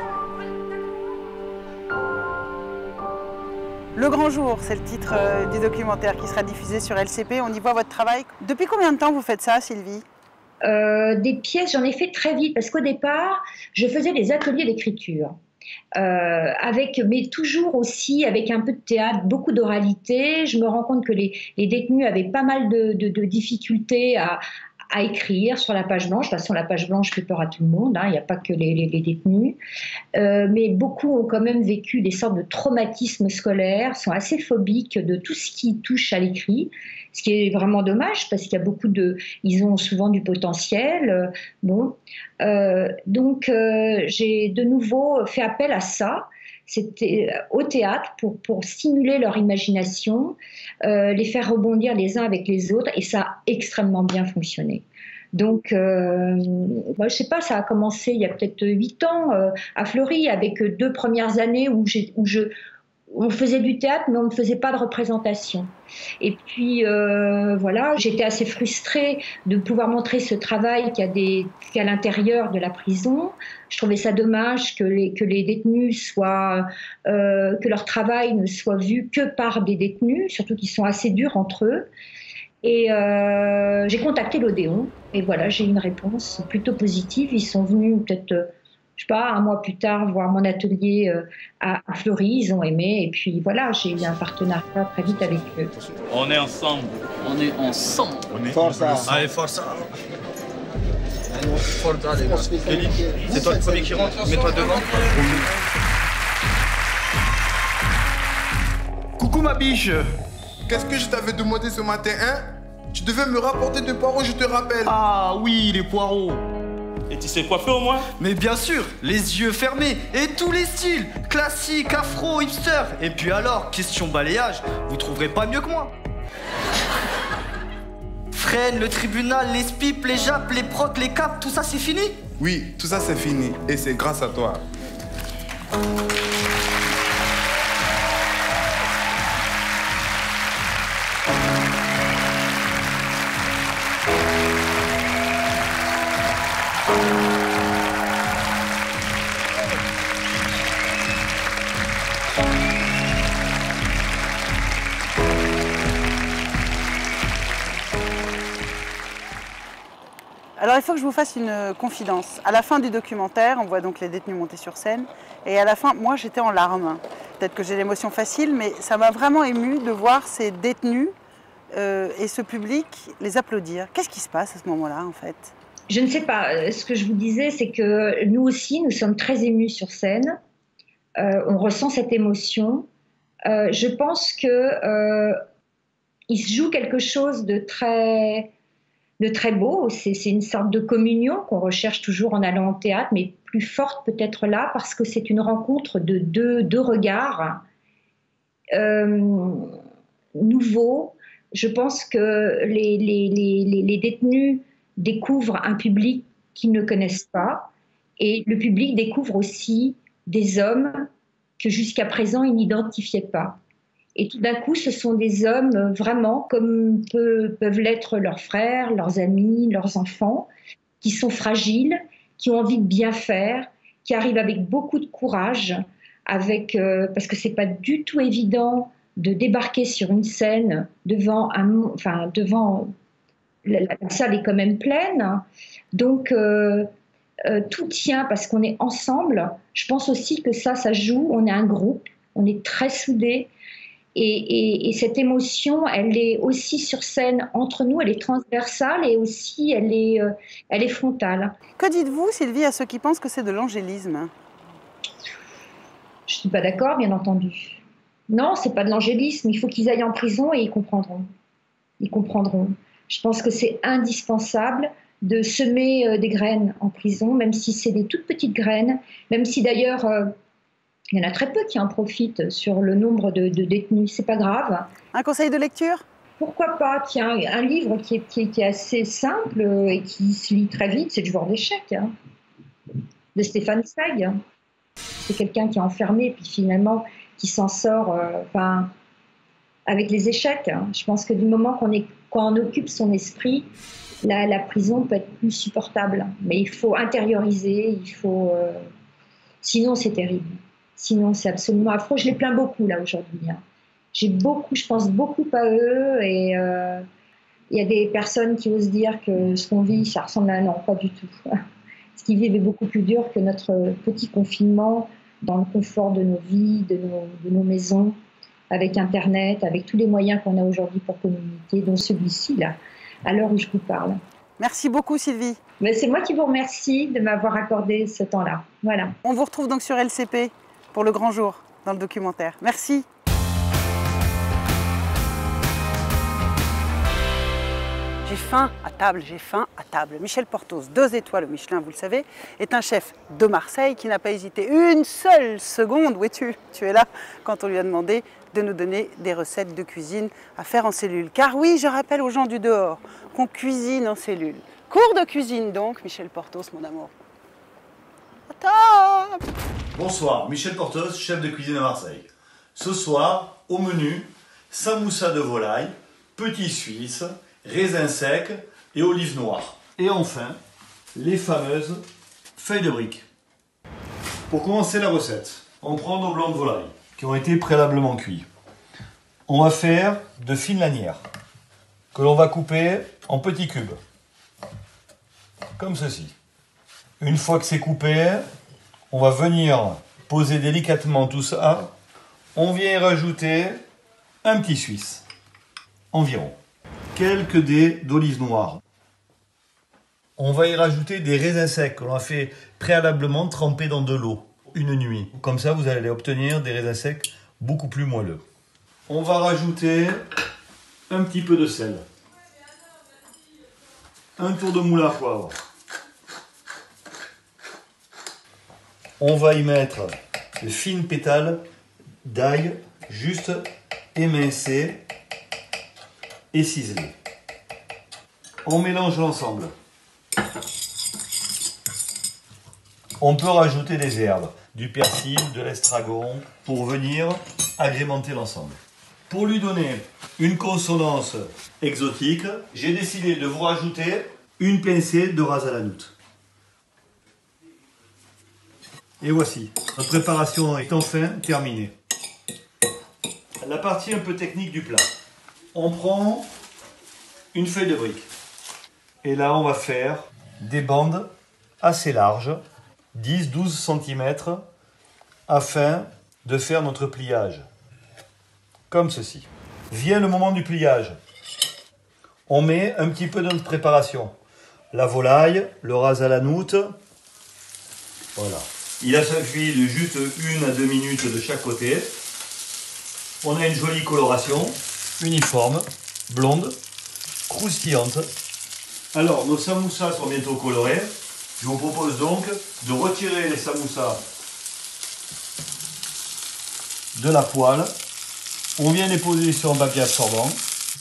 S1: Le Grand Jour, c'est le titre euh, du documentaire qui sera diffusé sur L C P. On y voit votre travail. Depuis combien de temps vous faites ça, Sylvie?
S10: Euh, des pièces, j'en ai fait très vite parce qu'au départ, je faisais des ateliers d'écriture. Euh, avec, mais toujours aussi avec un peu de théâtre, beaucoup d'oralité. Je me rends compte que les, les détenus avaient pas mal de, de, de difficultés à, à écrire sur la page blanche. De toute façon, la page blanche fait peur à tout le monde, hein, il n'y a pas que les, les, les détenus. Euh, mais beaucoup ont quand même vécu des sortes de traumatismes scolaires, sont assez phobiques de tout ce qui touche à l'écrit, Ce qui est vraiment dommage parce qu'il y a beaucoup de, ils ont souvent du potentiel. Euh, bon, euh, donc euh, j'ai de nouveau fait appel à ça. C'était au théâtre pour, pour stimuler leur imagination, euh, les faire rebondir les uns avec les autres, et ça a extrêmement bien fonctionné. Donc, euh, moi, je sais pas, ça a commencé il y a peut-être huit ans euh, à Fleury, avec deux premières années où, j'ai, où je, on faisait du théâtre, mais on ne faisait pas de représentation. Et puis, euh, voilà, j'étais assez frustrée de pouvoir montrer ce travail qu'il y a, des, qu'il y a à l'intérieur de la prison. Je trouvais ça dommage que les, que les détenus soient, euh, que leur travail ne soit vu que par des détenus, surtout qu'ils sont assez durs entre eux. Et euh, j'ai contacté l'Odéon, et voilà, j'ai une réponse plutôt positive. Ils sont venus peut-être, euh, je sais pas, un mois plus tard voir mon atelier euh, à, à Fleury, ils ont aimé, et puis voilà, j'ai eu un partenariat très vite avec eux.
S13: On est ensemble. On est ensemble. On est
S3: Forza.
S13: Allez, forza. Forza, les gars. Kelly, c'est toi le premier qui rentre, mets-toi devant.
S3: Coucou ma biche. Qu'est-ce que je t'avais demandé ce matin, hein? Tu devais me rapporter des poireaux, je te rappelle.
S13: Ah oui, les poireaux. Et tu sais coiffer au moins?
S14: Mais bien sûr, les yeux fermés et tous les styles, classique, afro, hipster. Et puis alors, question balayage, vous trouverez pas mieux que moi. Fresne, le tribunal, les spipes, les jappes, les procs, les capes, tout ça c'est fini?
S3: Oui, tout ça c'est fini et c'est grâce à toi.
S1: Alors il faut que je vous fasse une confidence. À la fin du documentaire, on voit donc les détenus monter sur scène. Et à la fin, moi j'étais en larmes. Peut-être que j'ai l'émotion facile, mais ça m'a vraiment émue de voir ces détenus euh, et ce public les applaudir. Qu'est-ce qui se passe à ce moment-là en fait?
S10: Je ne sais pas. Ce que je vous disais, c'est que nous aussi, nous sommes très émus sur scène. Euh, on ressent cette émotion. Euh, je pense que euh, il se joue quelque chose de très... de très beau, c'est une sorte de communion qu'on recherche toujours en allant au théâtre, mais plus forte peut-être là, parce que c'est une rencontre de deux, deux regards euh, nouveaux. Je pense que les, les, les, les détenus découvrent un public qu'ils ne connaissent pas, et le public découvre aussi des hommes que jusqu'à présent ils n'identifiaient pas. Et tout d'un coup, ce sont des hommes vraiment comme peut, peuvent l'être leurs frères, leurs amis, leurs enfants, qui sont fragiles, qui ont envie de bien faire, qui arrivent avec beaucoup de courage, avec, euh, parce que ce n'est pas du tout évident de débarquer sur une scène devant un... Enfin, devant... La, la salle est quand même pleine. Donc, euh, euh, tout tient parce qu'on est ensemble. Je pense aussi que ça, ça joue. On est un groupe, on est très soudés. Et, et, et cette émotion, elle est aussi sur scène entre nous, elle est transversale et aussi elle est, euh, elle est frontale.
S1: Que dites-vous, Sylvie, à ceux qui pensent que c'est de l'angélisme?
S10: Je ne suis pas d'accord, bien entendu. Non, ce n'est pas de l'angélisme, il faut qu'ils aillent en prison et ils comprendront. Ils comprendront. Je pense que c'est indispensable de semer euh, des graines en prison, même si c'est des toutes petites graines, même si d'ailleurs... Euh, il y en a très peu qui en profitent sur le nombre de, de détenus, c'est pas grave.
S1: Un conseil de lecture?
S10: Pourquoi pas? Tiens, un livre qui est, qui, est, qui est assez simple et qui se lit très vite, c'est Le joueur d'échecs, hein, de Stéphane Zweig. C'est quelqu'un qui est enfermé et puis finalement qui s'en sort euh, enfin, avec les échecs. Hein. Je pense que du moment qu'on est, qu'on occupe son esprit, la, la prison peut être plus supportable. Mais il faut intérioriser, il faut... Euh... Sinon, c'est terrible. Sinon, c'est absolument affreux. Je les plains beaucoup, là, aujourd'hui. Hein. J'ai beaucoup, je pense beaucoup à eux. Et il euh, y a des personnes qui osent dire que ce qu'on vit, ça ressemble à un... Non, pas du tout. Ce qu'ils vivent est beaucoup plus dur que notre petit confinement dans le confort de nos vies, de nos, de nos maisons, avec Internet, avec tous les moyens qu'on a aujourd'hui pour communiquer, dont celui-ci, là, à l'heure où je vous parle.
S1: Merci beaucoup, Sylvie.
S10: Mais c'est moi qui vous remercie de m'avoir accordé ce temps-là. Voilà.
S1: On vous retrouve donc sur L C P pour le grand jour dans le documentaire. Merci. J'ai faim à table, j'ai faim à table. Michel Portos, deux étoiles au Michelin, vous le savez, est un chef de Marseille qui n'a pas hésité une seule seconde, où es-tu? Tu es là quand on lui a demandé de nous donner des recettes de cuisine à faire en cellule. Car oui, je rappelle aux gens du dehors qu'on cuisine en cellule. Cours de cuisine donc, Michel Portos, mon amour. À table.
S15: Bonsoir, Michel Portos, chef de cuisine à Marseille. Ce soir, au menu, samoussa de volaille, petit suisse, raisins secs et olives noires. Et enfin, les fameuses feuilles de briques. Pour commencer la recette, on prend nos blancs de volaille qui ont été préalablement cuits. On va faire de fines lanières que l'on va couper en petits cubes, comme ceci. Une fois que c'est coupé, on va venir poser délicatement tout ça. On vient y rajouter un petit suisse, environ. Quelques dés d'olives noires. On va y rajouter des raisins secs que l'on a fait préalablement tremper dans de l'eau une nuit. Comme ça, vous allez obtenir des raisins secs beaucoup plus moelleux. On va rajouter un petit peu de sel. Un tour de moule à poivre. On va y mettre de fines pétales d'ail juste émincées et ciselées. On mélange l'ensemble. On peut rajouter des herbes, du persil, de l'estragon, pour venir agrémenter l'ensemble. Pour lui donner une consonance exotique, j'ai décidé de vous rajouter une pincée de ras à la noute. Et voici, notre préparation est enfin terminée. La partie un peu technique du plat. On prend une feuille de brique. Et là, on va faire des bandes assez larges, dix à douze centimètres, afin de faire notre pliage. Comme ceci. Vient le moment du pliage. On met un petit peu de notre préparation. La volaille, le ras à la noute. Voilà. Il a suffi de juste une à deux minutes de chaque côté. On a une jolie coloration, uniforme, blonde, croustillante. Alors, nos samoussas sont bientôt colorés. Je vous propose donc de retirer les samoussas de la poêle. On vient les poser sur un papier absorbant,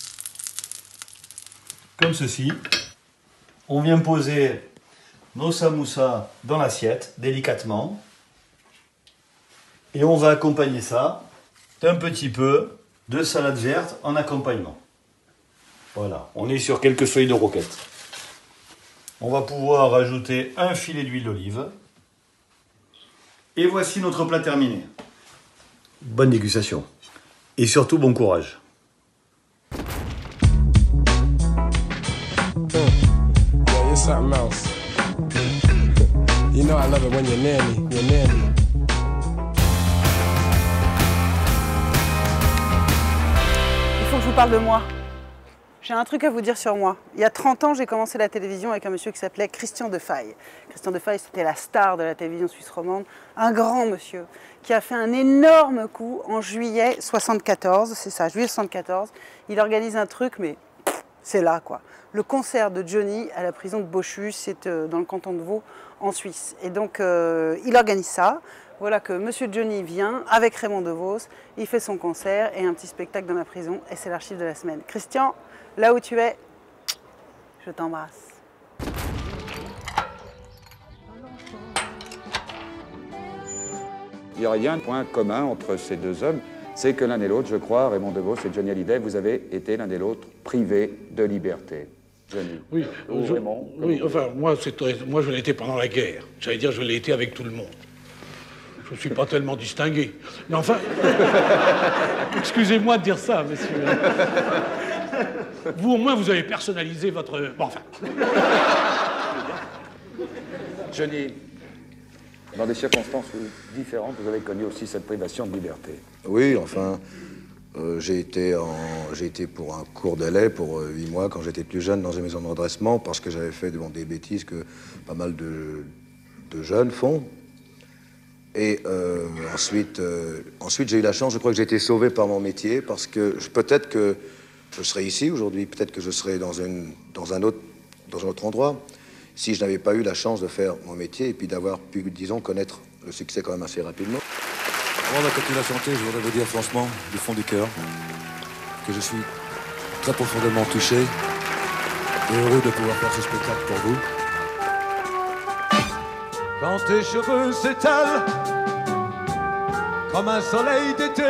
S15: comme ceci. On vient poser nos samoussas dans l'assiette, délicatement. Et on va accompagner ça d'un petit peu de salade verte en accompagnement. Voilà, on est sur quelques feuilles de roquette. On va pouvoir rajouter un filet d'huile d'olive. Et voici notre plat terminé. Bonne dégustation. Et surtout, bon courage.
S16: Yeah, you're something else. You know I love it when you're near me. You're near me.
S1: Il faut que je vous parle de moi. J'ai un truc à vous dire sur moi. Il y a trente ans, j'ai commencé la télévision avec un monsieur qui s'appelait Christian Defaille. Christian Defaille, c'était la star de la télévision suisse romande, un grand monsieur qui a fait un énorme coup en juillet soixante-quatorze, c'est ça, juillet soixante-quatorze. Il organise un truc, mais c'est là, quoi. Le concert de Johnny à la prison de Bochus, c'est euh, dans le canton de Vaud, en Suisse. Et donc, euh, il organise ça. Voilà que Monsieur Johnny vient avec Raymond DeVos, il fait son concert et un petit spectacle dans la prison, et c'est l'archive de la semaine. Christian, là où tu es, je t'embrasse.
S17: Il y aurait bien un point commun entre ces deux hommes, c'est que l'un et l'autre, je crois, Raymond DeVos et Johnny Hallyday, vous avez été l'un et l'autre privés de liberté. Johnny.
S18: Oui,
S17: Ou
S18: je,
S17: Raymond,
S18: oui enfin, moi, moi je l'ai été pendant la guerre. J'allais dire, je l'ai été avec tout le monde. Je ne suis pas tellement distingué. Mais enfin, excusez-moi de dire ça, monsieur. Vous, au moins, vous avez personnalisé votre... Bon, enfin...
S17: Johnny, dans des circonstances différentes, vous avez connu aussi cette privation de liberté.
S19: Oui, enfin, euh, j'ai été, en, j'ai été pour un cours de lait pour euh, huit mois quand j'étais plus jeune dans une maison de redressement parce que j'avais fait bon, des bêtises que pas mal de, de jeunes font. Et euh, ensuite, euh, ensuite j'ai eu la chance, je crois que j'ai été sauvé par mon métier parce que peut-être que je serais ici aujourd'hui. Peut-être que je serais dans, une, dans, un autre, dans un autre endroit si je n'avais pas eu la chance de faire mon métier et puis d'avoir pu, disons, connaître le succès quand même assez rapidement.
S20: Avant de continuer à chanter, je voudrais vous dire franchement, du fond du cœur, que je suis très profondément touché et heureux de pouvoir faire ce spectacle pour vous.
S3: Quand tes cheveux s'étalent comme un soleil d'été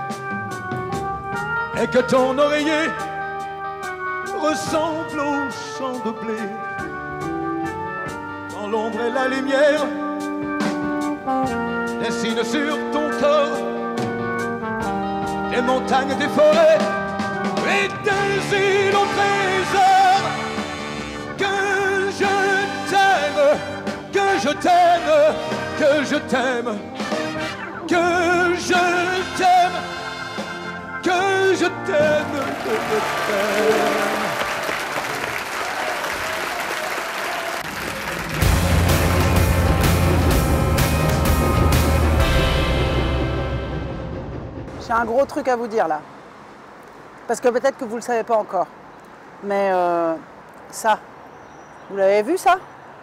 S3: et que ton oreiller ressemble au champ de blé, quand l'ombre et la lumière dessinent sur ton corps des montagnes, des forêts et des îles au trésor, que je t'aime, que je t'aime, que je t'aime, que je t'aime, que je t'aime, que je t'aime.
S1: J'ai un gros truc à vous dire là. Parce que peut-être que vous ne le savez pas encore. Mais euh, ça, vous l'avez vu ça?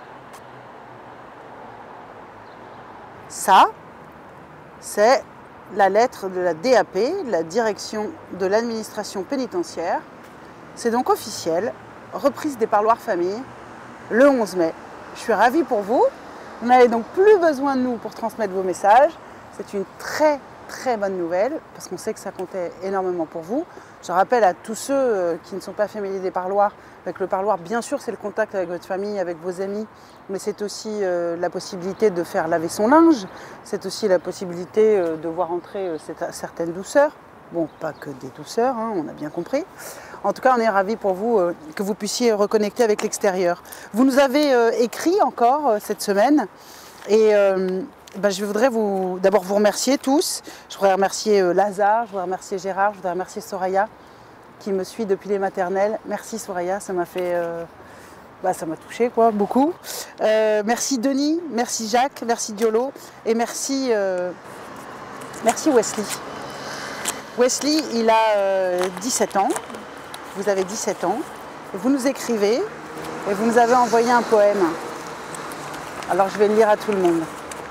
S1: Ça, c'est la lettre de la D A P, la direction de l'administration pénitentiaire. C'est donc officiel, reprise des parloirs famille, le onze mai. Je suis ravie pour vous. Vous n'avez donc plus besoin de nous pour transmettre vos messages. C'est une très très bonne nouvelle, parce qu'on sait que ça comptait énormément pour vous. Je rappelle à tous ceux qui ne sont pas familiers des parloirs, avec le parloir, bien sûr, c'est le contact avec votre famille, avec vos amis, mais c'est aussi euh, la possibilité de faire laver son linge, c'est aussi la possibilité euh, de voir entrer euh, cette, certaines douceurs. Bon, pas que des douceurs, hein, on a bien compris. En tout cas, on est ravis pour vous euh, que vous puissiez reconnecter avec l'extérieur. Vous nous avez euh, écrit encore euh, cette semaine, et euh, ben, je voudrais vous d'abord vous remercier tous. Je voudrais remercier euh, Lazare, je voudrais remercier Gérard, je voudrais remercier Soraya qui me suit depuis les maternelles. Merci Soraya, ça m'a fait, euh, bah, ça m'a touché quoi, beaucoup. Euh, merci Denis, merci Jacques, merci Diolo et merci, euh, merci Wesley. Wesley, il a euh, dix-sept ans. Vous avez dix-sept ans. Et vous nous écrivez et vous nous avez envoyé un poème. Alors je vais le lire à tout le monde.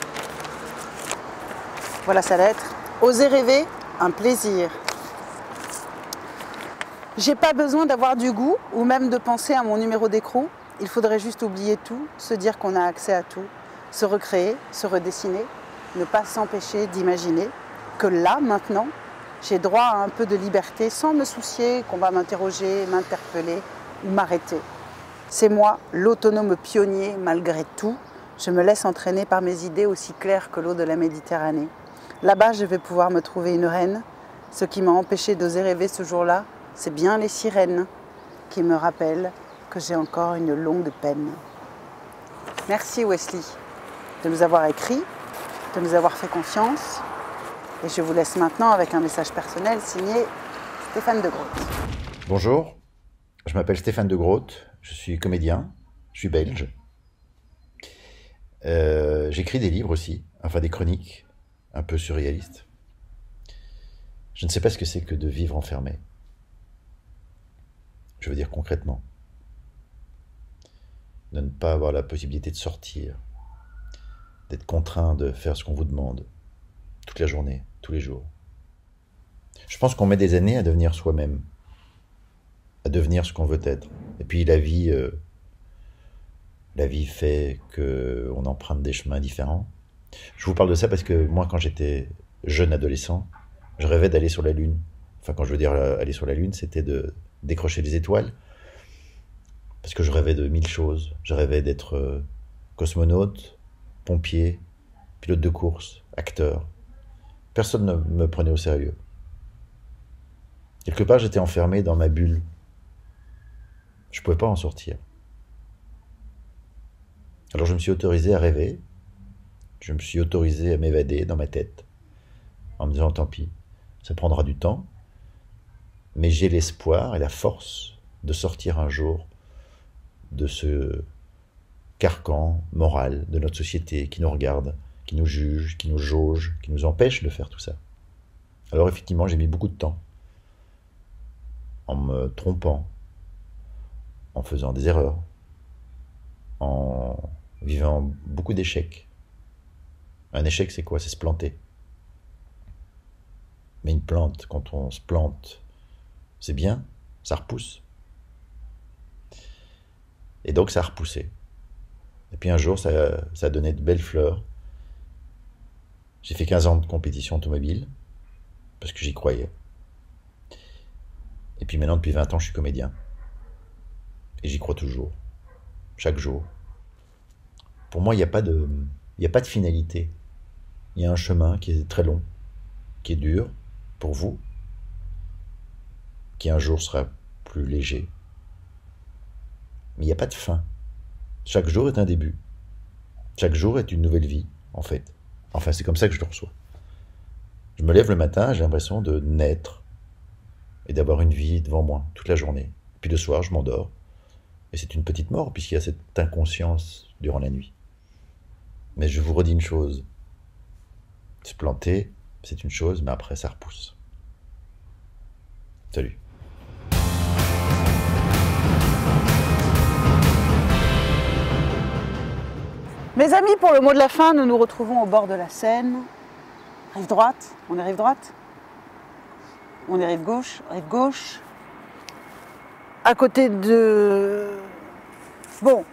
S1: Voilà sa lettre. Oser rêver, un plaisir. J'ai pas besoin d'avoir du goût ou même de penser à mon numéro d'écrou. Il faudrait juste oublier tout, se dire qu'on a accès à tout, se recréer, se redessiner, ne pas s'empêcher d'imaginer que là, maintenant, j'ai droit à un peu de liberté sans me soucier qu'on va m'interroger, m'interpeller ou m'arrêter. C'est moi, l'autonome pionnier malgré tout. Je me laisse entraîner par mes idées aussi claires que l'eau de la Méditerranée. Là-bas, je vais pouvoir me trouver une reine. Ce qui m'a empêché d'oser rêver ce jour-là, c'est bien les sirènes qui me rappellent que j'ai encore une longue peine. Merci Wesley de nous avoir écrit, de nous avoir fait confiance. Et je vous laisse maintenant avec un message personnel signé Stéphane de Groot.
S21: Bonjour, je m'appelle Stéphane de Groot, je suis comédien, je suis belge. Euh, j'écris des livres aussi, enfin des chroniques, un peu surréalistes. Je ne sais pas ce que c'est que de vivre enfermé. Je veux dire concrètement. De ne pas avoir la possibilité de sortir, d'être contraint de faire ce qu'on vous demande, toute la journée, tous les jours. Je pense qu'on met des années à devenir soi-même, à devenir ce qu'on veut être. Et puis la vie, euh, la vie fait qu'on emprunte des chemins différents. Je vous parle de ça parce que moi, quand j'étais jeune adolescent, je rêvais d'aller sur la Lune. Enfin, quand je veux dire aller sur la Lune, c'était de décrocher les étoiles. Parce que je rêvais de mille choses. Je rêvais d'être euh, cosmonaute, pompier, pilote de course, acteur. Personne ne me prenait au sérieux. Quelque part, j'étais enfermé dans ma bulle. Je ne pouvais pas en sortir. Alors je me suis autorisé à rêver. Je me suis autorisé à m'évader dans ma tête, en me disant tant pis, ça prendra du temps, mais j'ai l'espoir et la force de sortir un jour de ce carcan moral de notre société qui nous regarde, qui nous juge, qui nous jauge, qui nous empêche de faire tout ça. Alors effectivement, j'ai mis beaucoup de temps. en me trompant, en faisant des erreurs, en vivant beaucoup d'échecs. Un échec, c'est quoi? C'est se planter. Mais une plante, quand on se plante, c'est bien, ça repousse. Et donc ça a repoussé. Et puis un jour, ça, ça a donné de belles fleurs. J'ai fait quinze ans de compétition automobile, parce que j'y croyais. Et puis maintenant, depuis vingt ans, je suis comédien. Et j'y crois toujours, chaque jour. Pour moi, il n'y a pas de, il n'y a pas de finalité. Il y a un chemin qui est très long, qui est dur pour vous, qui un jour sera plus léger. Mais il n'y a pas de fin. Chaque jour est un début. Chaque jour est une nouvelle vie, en fait. Enfin, c'est comme ça que je le reçois. Je me lève le matin, j'ai l'impression de naître et d'avoir une vie devant moi toute la journée. Puis le soir, je m'endors. Et c'est une petite mort, puisqu'il y a cette inconscience durant la nuit. Mais je vous redis une chose. Se planter, c'est une chose, mais après, ça repousse. Salut.
S1: Mes amis, pour le mot de la fin, nous nous retrouvons au bord de la Seine. Rive droite, on est rive droite. On est rive gauche, rive gauche. À côté de... Bon.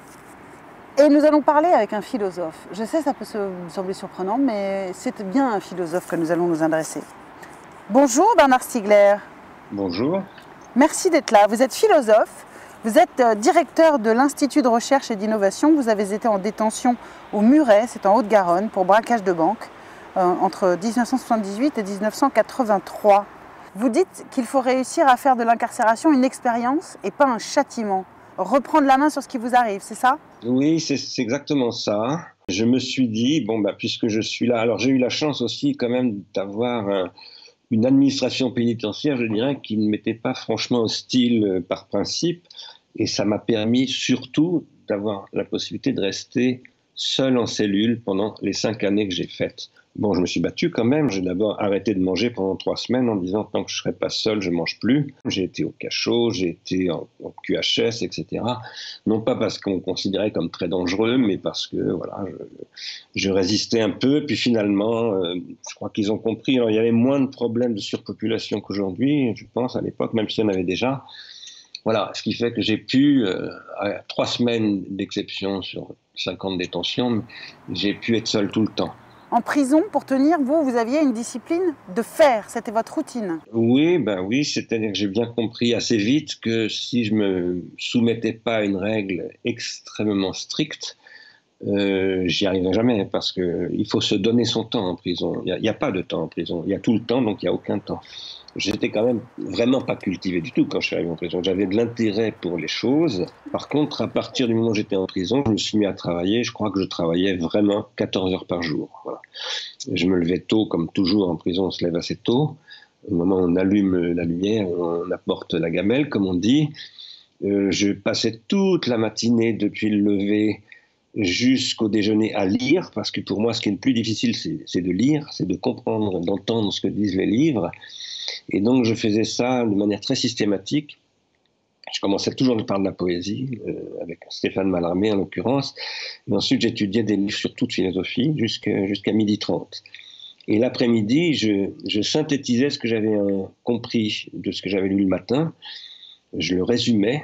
S1: Et nous allons parler avec un philosophe. Je sais, ça peut se sembler surprenant, mais c'est bien un philosophe que nous allons nous adresser. Bonjour Bernard Stiegler.
S4: Bonjour.
S1: Merci d'être là. Vous êtes philosophe. Vous êtes directeur de l'Institut de recherche et d'innovation. Vous avez été en détention au Muret, c'est en Haute-Garonne, pour braquage de banque, euh, entre mille neuf cent soixante-dix-huit et mille neuf cent quatre-vingt-trois. Vous dites qu'il faut réussir à faire de l'incarcération une expérience et pas un châtiment. Reprendre la main sur ce qui vous arrive, c'est ça?
S4: Oui, c'est exactement ça. Je me suis dit, bon, bah, puisque je suis là, alors j'ai eu la chance aussi quand même d'avoir un, une administration pénitentiaire, je dirais, qui ne m'était pas franchement hostile euh, par principe, et ça m'a permis surtout d'avoir la possibilité de rester seul en cellule pendant les cinq années que j'ai faites. Bon, je me suis battu quand même. J'ai d'abord arrêté de manger pendant trois semaines en disant tant que je ne serai pas seul, je ne mange plus. J'ai été au cachot, j'ai été en, en Q H S, et cetera. Non pas parce qu'on me considérait comme très dangereux, mais parce que voilà, je, je résistais un peu. Puis finalement, euh, je crois qu'ils ont compris. Alors, il y avait moins de problèmes de surpopulation qu'aujourd'hui, je pense, à l'époque, même s'il y en avait déjà. Voilà, ce qui fait que j'ai pu, euh, à trois semaines d'exception sur cinq ans de détention, j'ai pu être seul tout le temps.
S1: En prison, pour tenir, vous, vous aviez une discipline de faire, c'était votre routine.
S4: Oui, ben oui, c'est-à-dire que j'ai bien compris assez vite que si je me soumettais pas à une règle extrêmement stricte, euh, j'y arriverais jamais, parce que il faut se donner son temps en prison. Il n'y a, a pas de temps en prison, il y a tout le temps, donc il n'y a aucun temps. J'étais quand même vraiment pas cultivé du tout quand je suis arrivé en prison. J'avais de l'intérêt pour les choses. Par contre, à partir du moment où j'étais en prison, je me suis mis à travailler. Je crois que je travaillais vraiment quatorze heures par jour. Voilà. Je me levais tôt, comme toujours en prison, on se lève assez tôt. Au moment où on allume la lumière, on apporte la gamelle, comme on dit. Euh, je passais toute la matinée depuis le lever jusqu'au déjeuner à lire, parce que pour moi, ce qui est le plus difficile, c'est, c'est de lire, c'est de comprendre, d'entendre ce que disent les livres. Et donc, je faisais ça de manière très systématique. Je commençais toujours par de la poésie, euh, avec Stéphane Mallarmé en l'occurrence. Et ensuite, j'étudiais des livres sur toute philosophie jusqu'à, jusqu'à midi trente. Et l'après-midi, je, je synthétisais ce que j'avais euh, compris de ce que j'avais lu le matin. Je le résumais.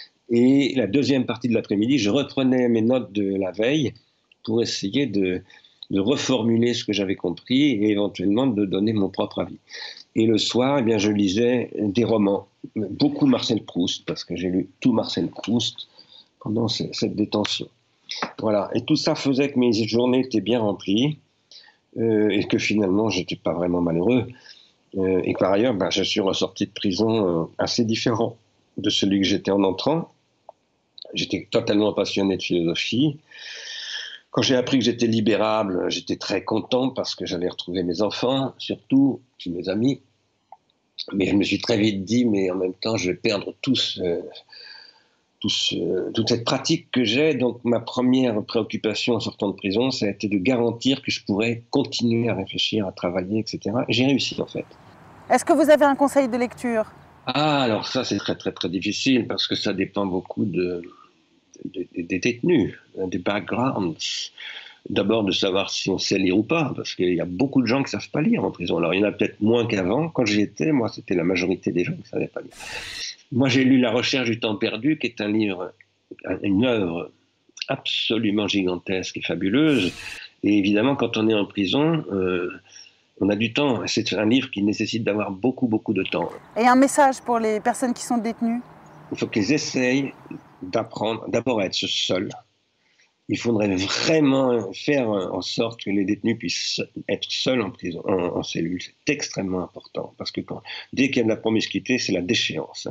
S4: Et la deuxième partie de l'après-midi, je reprenais mes notes de la veille pour essayer de, de reformuler ce que j'avais compris et éventuellement de donner mon propre avis. Et le soir, eh bien, je lisais des romans, beaucoup Marcel Proust, parce que j'ai lu tout Marcel Proust pendant cette détention. Voilà. Et tout ça faisait que mes journées étaient bien remplies euh, et que finalement, je n'étais pas vraiment malheureux. Euh, et par ailleurs, ben, je suis ressorti de prison euh, assez différent de celui que j'étais en entrant. J'étais totalement passionné de philosophie. Quand j'ai appris que j'étais libérable, j'étais très content parce que j'allais retrouver mes enfants, surtout, puis mes amis. Mais je me suis très vite dit, mais en même temps, je vais perdre tout ce, tout ce, toute cette pratique que j'ai. Donc ma première préoccupation en sortant de prison, ça a été de garantir que je pourrais continuer à réfléchir, à travailler, et cetera. Et j'ai réussi en fait.
S1: Est-ce que vous avez un conseil de lecture?
S4: Ah, alors ça, c'est très, très, très difficile parce que ça dépend beaucoup de, de, de, des détenus, des backgrounds. D'abord, de savoir si on sait lire ou pas, parce qu'il y a beaucoup de gens qui ne savent pas lire en prison. Alors, il y en a peut-être moins qu'avant. Quand j'y étais, moi, c'était la majorité des gens qui ne savaient pas lire. Moi, j'ai lu La Recherche du temps perdu, qui est un livre, une œuvre absolument gigantesque et fabuleuse. Et évidemment, quand on est en prison, euh, on a du temps. C'est un livre qui nécessite d'avoir beaucoup, beaucoup de temps.
S1: Et un message pour les personnes qui sont détenues?
S4: Il faut qu'ils essayent d'apprendre d'abord à être seuls. Il faudrait vraiment faire en sorte que les détenus puissent être seuls en prison, en, en cellule. C'est extrêmement important parce que quand, dès qu'il y a de la promiscuité, c'est la déchéance.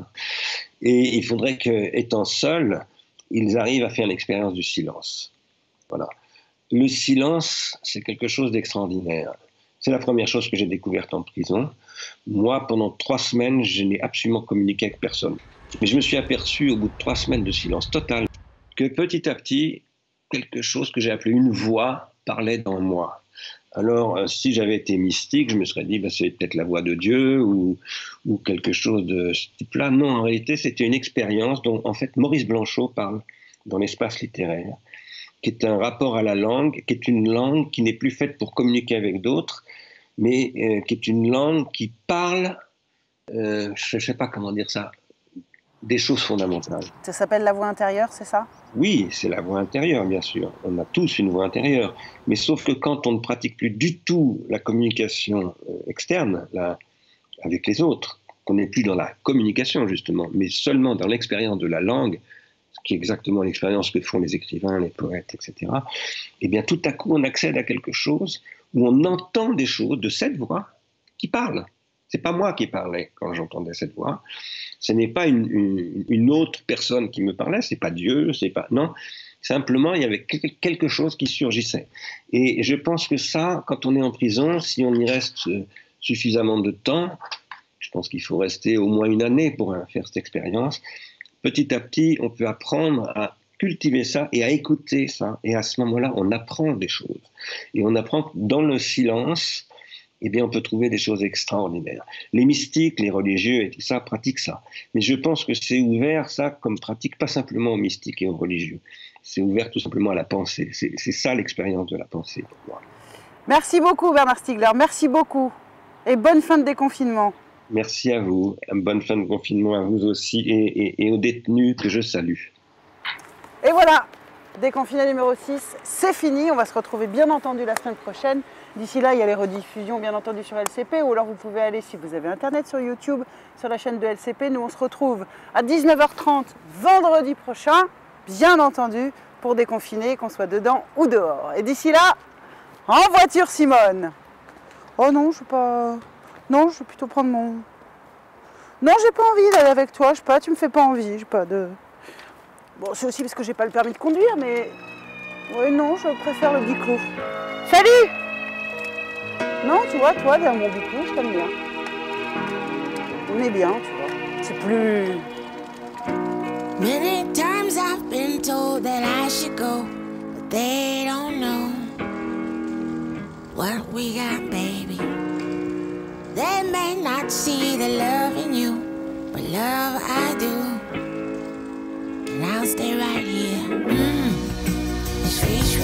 S4: Et il faudrait qu'étant seuls, ils arrivent à faire l'expérience du silence. Voilà. Le silence, c'est quelque chose d'extraordinaire. C'est la première chose que j'ai découverte en prison. Moi, pendant trois semaines, je n'ai absolument communiqué avec personne. Mais je me suis aperçu au bout de trois semaines de silence total que petit à petit, quelque chose que j'ai appelé une voix parlait dans moi. Alors, euh, si j'avais été mystique, je me serais dit, bah, c'est peut-être la voix de Dieu ou, ou quelque chose de ce type-là. Non, en réalité, c'était une expérience dont, en fait, Maurice Blanchot parle dans l'espace littéraire, qui est un rapport à la langue, qui est une langue qui n'est plus faite pour communiquer avec d'autres, mais euh, qui est une langue qui parle, euh, je ne sais pas comment dire ça, des choses fondamentales.
S1: Ça s'appelle la voix intérieure, c'est ça?
S4: Oui, c'est la voix intérieure, bien sûr. On a tous une voix intérieure. Mais sauf que quand on ne pratique plus du tout la communication externe, la, avec les autres, qu'on n'est plus dans la communication, justement, mais seulement dans l'expérience de la langue, ce qui est exactement l'expérience que font les écrivains, les poètes, et cetera, eh bien, tout à coup, on accède à quelque chose où on entend des choses de cette voix qui parle. C'est pas moi qui parlais quand j'entendais cette voix. Ce n'est pas une, une, une autre personne qui me parlait, c'est pas Dieu, c'est pas... Non, simplement, il y avait quelque chose qui surgissait. Et je pense que ça, quand on est en prison, si on y reste suffisamment de temps, je pense qu'il faut rester au moins une année pour faire cette expérience, petit à petit, on peut apprendre à cultiver ça et à écouter ça. Et à ce moment-là, on apprend des choses. Et on apprend que dans le silence, eh bien, on peut trouver des choses extraordinaires. Les mystiques, les religieux et tout ça pratiquent ça. Mais je pense que c'est ouvert, ça, comme pratique, pas simplement aux mystiques et aux religieux. C'est ouvert tout simplement à la pensée. C'est, c'est ça l'expérience de la pensée pour moi.
S1: Merci beaucoup, Bernard Stiegler. Merci beaucoup. Et bonne fin de déconfinement.
S4: Merci à vous. Bonne fin de confinement à vous aussi et, et, et aux détenus que je salue.
S1: Et voilà, déconfiné numéro six, c'est fini. On va se retrouver bien entendu la semaine prochaine. D'ici là, il y a les rediffusions bien entendu sur L C P ou alors vous pouvez aller, si vous avez internet, sur YouTube, sur la chaîne de L C P. Nous, on se retrouve à dix-neuf heures trente vendredi prochain, bien entendu, pour déconfiner, qu'on soit dedans ou dehors. Et d'ici là, en voiture, Simone. Oh non, je vais pas... Non, je vais plutôt prendre mon... Non, j'ai pas envie d'aller avec toi, je sais pas, tu me fais pas envie, j'ai pas de... Bon, c'est aussi parce que j'ai pas le permis de conduire, mais... Oui, non, je préfère le biclou. Salut! Non, tu vois, toi, derrière mon biclou, je t'aime bien. On est bien, tu vois. C'est plus...
S2: Many times I've been told that I should go, but they don't know what we got, baby. They may not see the love in you, but love I do. And I'll stay right here. Mm. Sweet, sweet.